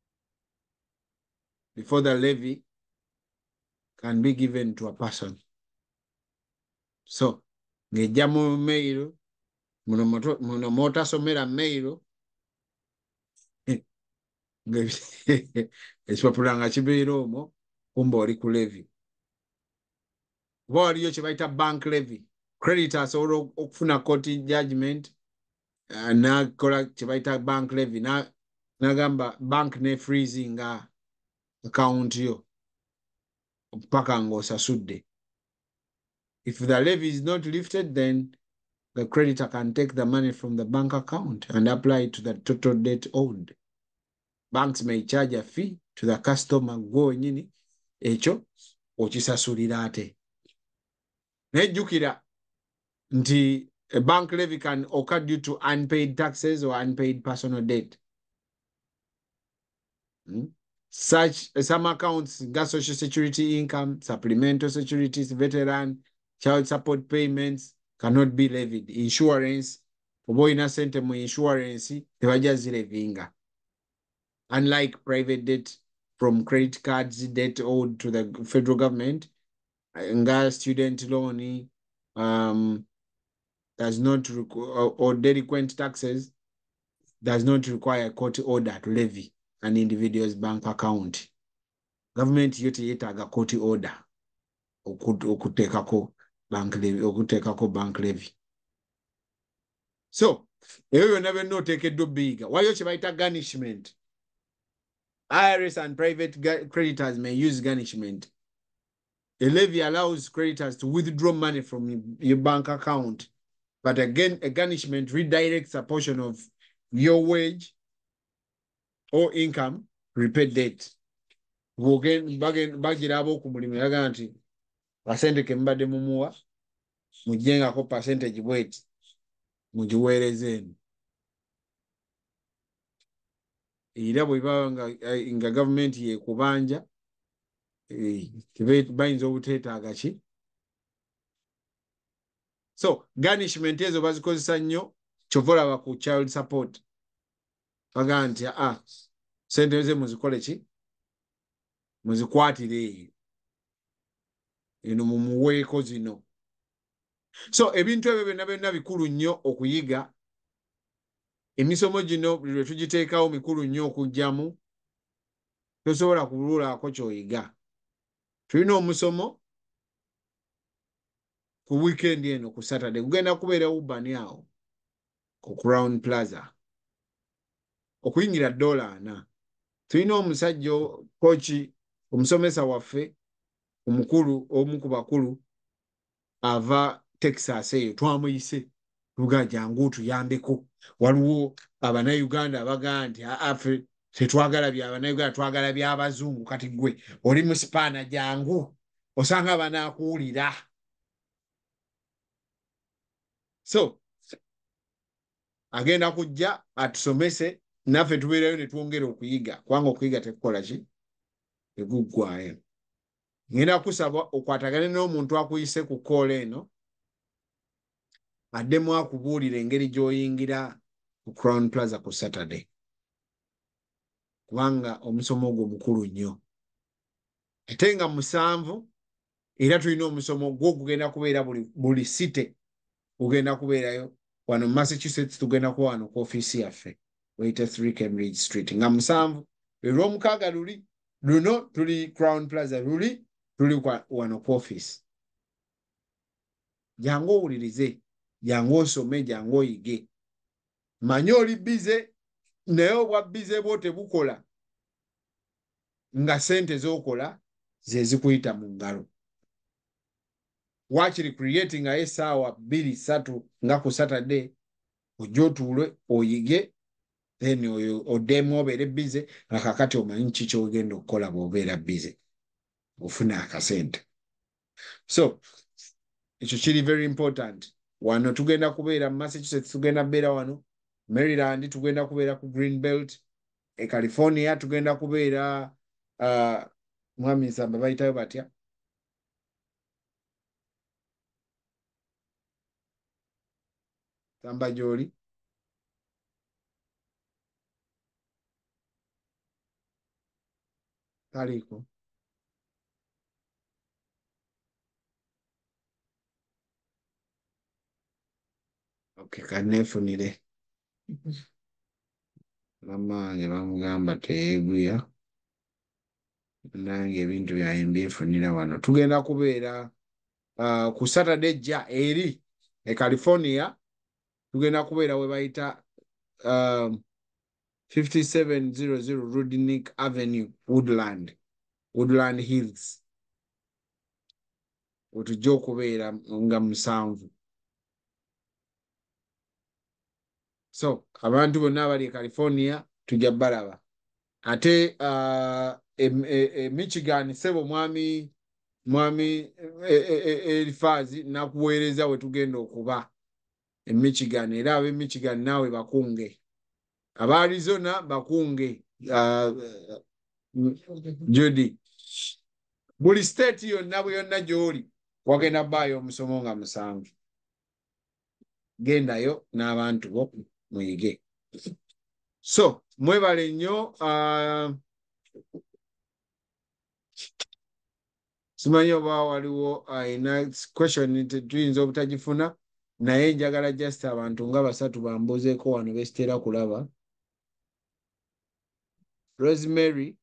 before the levy can be given to a person. So, ngejamu mail, muno mota somera mail, eswapulanga chibeiro mo, kumbori ku levy. Waliyo kye bayita bank levy. Creditor asobola okufuna court judgment uh, nakola kye bayita bank levy nagamba bank ne freezinga account yo mpaka ng'osasudde. If the levy is not lifted, then the creditor can take the money from the bank account and apply it to the total debt owed. Banks may charge a fee to the customer go nyini ekyo okisasulira ate. Nejjukira nti a bank levy can occur due to unpaid taxes or unpaid personal debt. Hmm? Such uh, some accounts got social security income, supplemental securities, veteran, child support payments cannot be levied. Insurance, obo innocent mu insurance, tebaja zilevinga. Unlike private debt from credit cards, debt owed to the federal government, nga student loan um, does not require, or delinquent taxes does not require a court order to levy an individual's bank account. Government yote yetaaga court order okuteekako bank levy, okuteekako bank levy. So, ebyo byonna byonna oteekeddwa bbiyiga. Waliyo kye bayita garnishment. I R S and private creditors may use garnishment. A levy allows creditors to withdraw money from your bank account, but again, a garnishment redirects a portion of your wage or income to repay debt. Bagira ab'oku mulimu yagamba nti kasente ke mbadde mumuwa mujjengako percentage bweti mugiweerezeemu. Era bwe baba nga, nga gavumenti yeekubanja bayinza obuteetaaga ki. So garnishment ezo bazikozesa nnyo kyova olaba ku child support bagamba nti ah, sente ze muzikole ki muzikwatire eyo eno mumuweeko zino. So ebintu ebyo byonna byonna bikulu nnyo okuyiga. Emisomo gino buli lwe tugiteekawo mikulu nnyo okugyamu, tosobola kululaako ky'oyiga. Tulina omusomo ku weekend eno ku Saturday kugenda kubeera ubani awo ku Crown Plaza okuyingira dola ana. Tulina omusajja kochi omusomesa waffe omukulu omu ku bakulu ava Texas eyo twamuyise tuga jangu tuyambeko. Waliwo abannayuganda abagaa nti afe tetwagala bya abannayuganda twagala by'abazungu, kati gwe oli mu Sipaana jangu osanga banaakuwulira. So agenda kujja atusomese naffe tubeerayo ne twongera okuyiga kubanga okuyiga tekukola ki teguggwaayo. Ngenda kusaba okwatagane n'omuntu akuyise ku koola eno addemu akubuulira engeri gy'oyingira ku Crown Plaza ku Saturday kubanga omusomo gwo mukulu nnyo ate nga musanvu era tulina omusomo gwo gugenda kubeera buli, buli site gugenda kubeerayo wano Massachusetts tugenda kuba wano ku ofiisi yaffe eighty-three Cambridge Street nga musanvu olw'omukaaga luli luno tuli Crown Plaza luli tuli wano ku ofiisi. Jangu owulirize, jangu osome, jangu oyige. Manye oli bize naye obwa bize bwo tebukola nga sente z'okola ze zikuyita mu ngalo. Wakiri creating a essaawa bbiri ssatu nga ku Saturday ojja otuule oyige then oddemu obeere bize nga kakati omanyi ki ky'ogenda okukola bw'obeera bize ofune akasente. So ekyo kiri very important. Wano tugenda kubeera mu Massachusetts, tugenda kubeera wano Maryland, tugenda kubeera ku Greenbelt, e California tugenda kubeera uh, mwami nsamba bayitayo batya samba gy'oli taliiko okay kaneefunire mamange bamugamba teyeeguya nange ebintu byange mbyefunira wano. Tugenda kubeera uh, ku Saturday jja eri e California tugenda kubeera we bayita um, fifty-seven hundred Rudnick Avenue, Woodland, Woodland Hills. Otujja okubeera nga musanvu. So abantu bonna abali e California tujja balaba. Ate uh, e, e, e Michigan sebo mwami mwami Elifazi nakuweereza we tugenda okuba e Michigan era abe Michigan naawe bakunge. Aba Arizona bakunge uh, Judy. Buli state yonna bwe yonna gy'oli wagenda baayo omusomo nga musanvu. Gendayo n'abantu bo muyige. So mwebale nnyo. Uh, simanyi oba waliwo ayina uh, question tuyinza obutagifuna naye njagala just abantu nga basatu bambuuzeeko wano besitera kulaba. Rosemary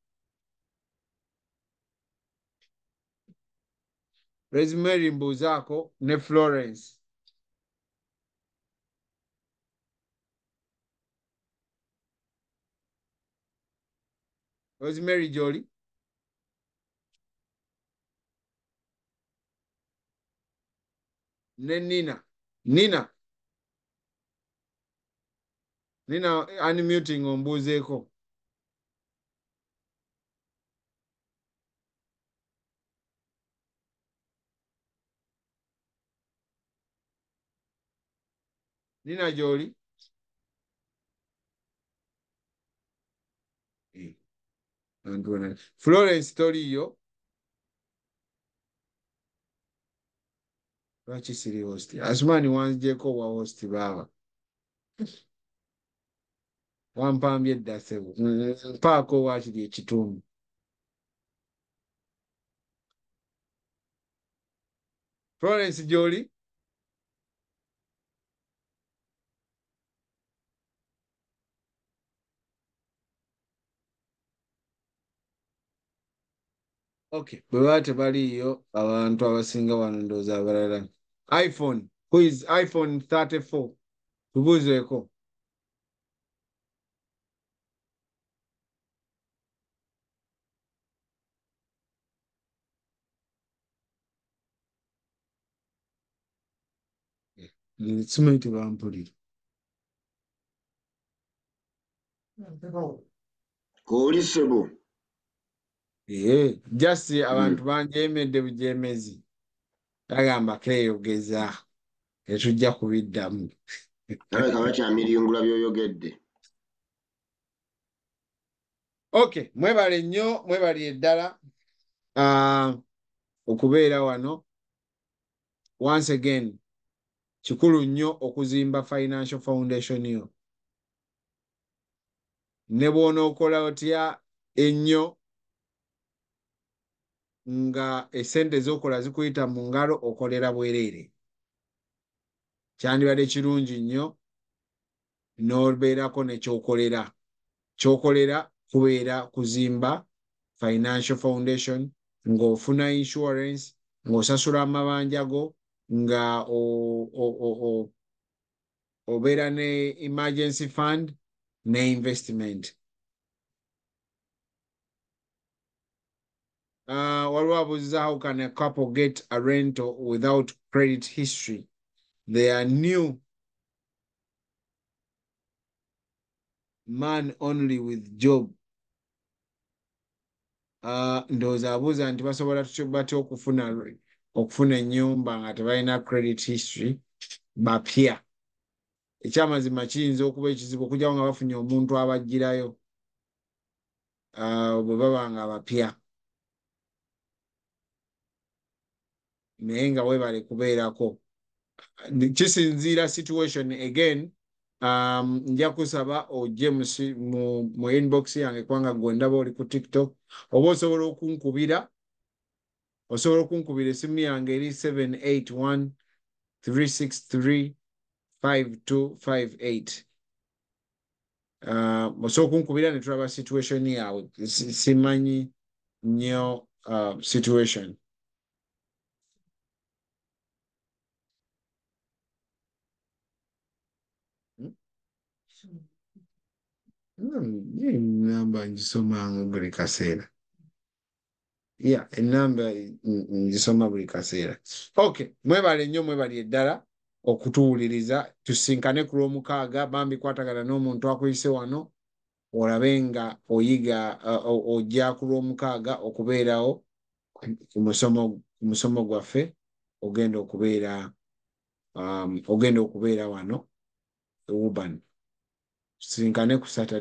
Rosemary mbuuzaako ne Florence. Rosemary gy'oli? Ne Nina. Nina. Nina unmuting ombuuzeeko. Nina gy'oli? Eh. Florence toriyo? Lwaki siri host? Asumani wanzigyeko wa host baaba. Wampambye edda ssebo. Mpaako waakiri ekitundu. Florence gy'oli? Okay, bwe baba tebaliiyo abantu abasinga wano ndowooza abalala. iPhone, who is iPhone thirty-four? Tubuuzeeko. Simanyi tebampulira. Kooli ssebo. Ee, just abantu banjeemedde bujeemezi. Bagamba keeyogeza. Tetujja kubiddamu. Nalabika bakyamiriyungula by'oyogedde. Okay, mwebale nnyo mwebali eddala uh, okubeera wano. Once again, kikulu nnyo okuzimba financial foundation yo. Ne bw'onookola otya ennyo nga essente z'okola zikuyita mu ngalo, okolera bwereere. Kyandibadde kirungi nnyo n'obeerako ne ky'okolera. Ky'okolera kubeera kuzimba financial foundation, ng'ofuna insurance, ng'osasula amabanja go, nga obeera ne emergency fund ne investment. Uh, waliwo abuuziza, how can a couple get a rental without credit history? They are new man only with job. Uh, ndowooza abuuza nti basobola batya okufuna okufuna ennyumba nga tebalina credit history bapya. Ekyamazima kiyinza okuba ekizibu okujjawo nga bafunye omuntu abajjirayo uh, bwe baba nga bapya. Naye nga weebale kubeerako. Kisinziira situation again. Um, nja kusaba ojje mu, mu inbox yange kubanga gwe ndaba oli ku TikTok, oba osobola okunkubira osobola okunkubira essimu yange eri seven eight one, three six three, five two five eight. Uh, osobola okunkubira ne tulaba situation yawe. Simanyi nnyo uh, situation. Enamba ngisoma buli kaseera. Yeah, enamba ngisoma buli kaseera. Okay, mwebale nnyo mwebali eddala okutuwuliriza. Tusinkane ku lw'omukaaga. Bambi kwatagana n'omuntu akuyise wano olabe nga oyiga uh, ojja ku lw'omukaaga okubeerawo ku musomo musomo gwaffe ogenda okubeera um, ogenda okubeera wano Urban. Tusinkane ku Saturday.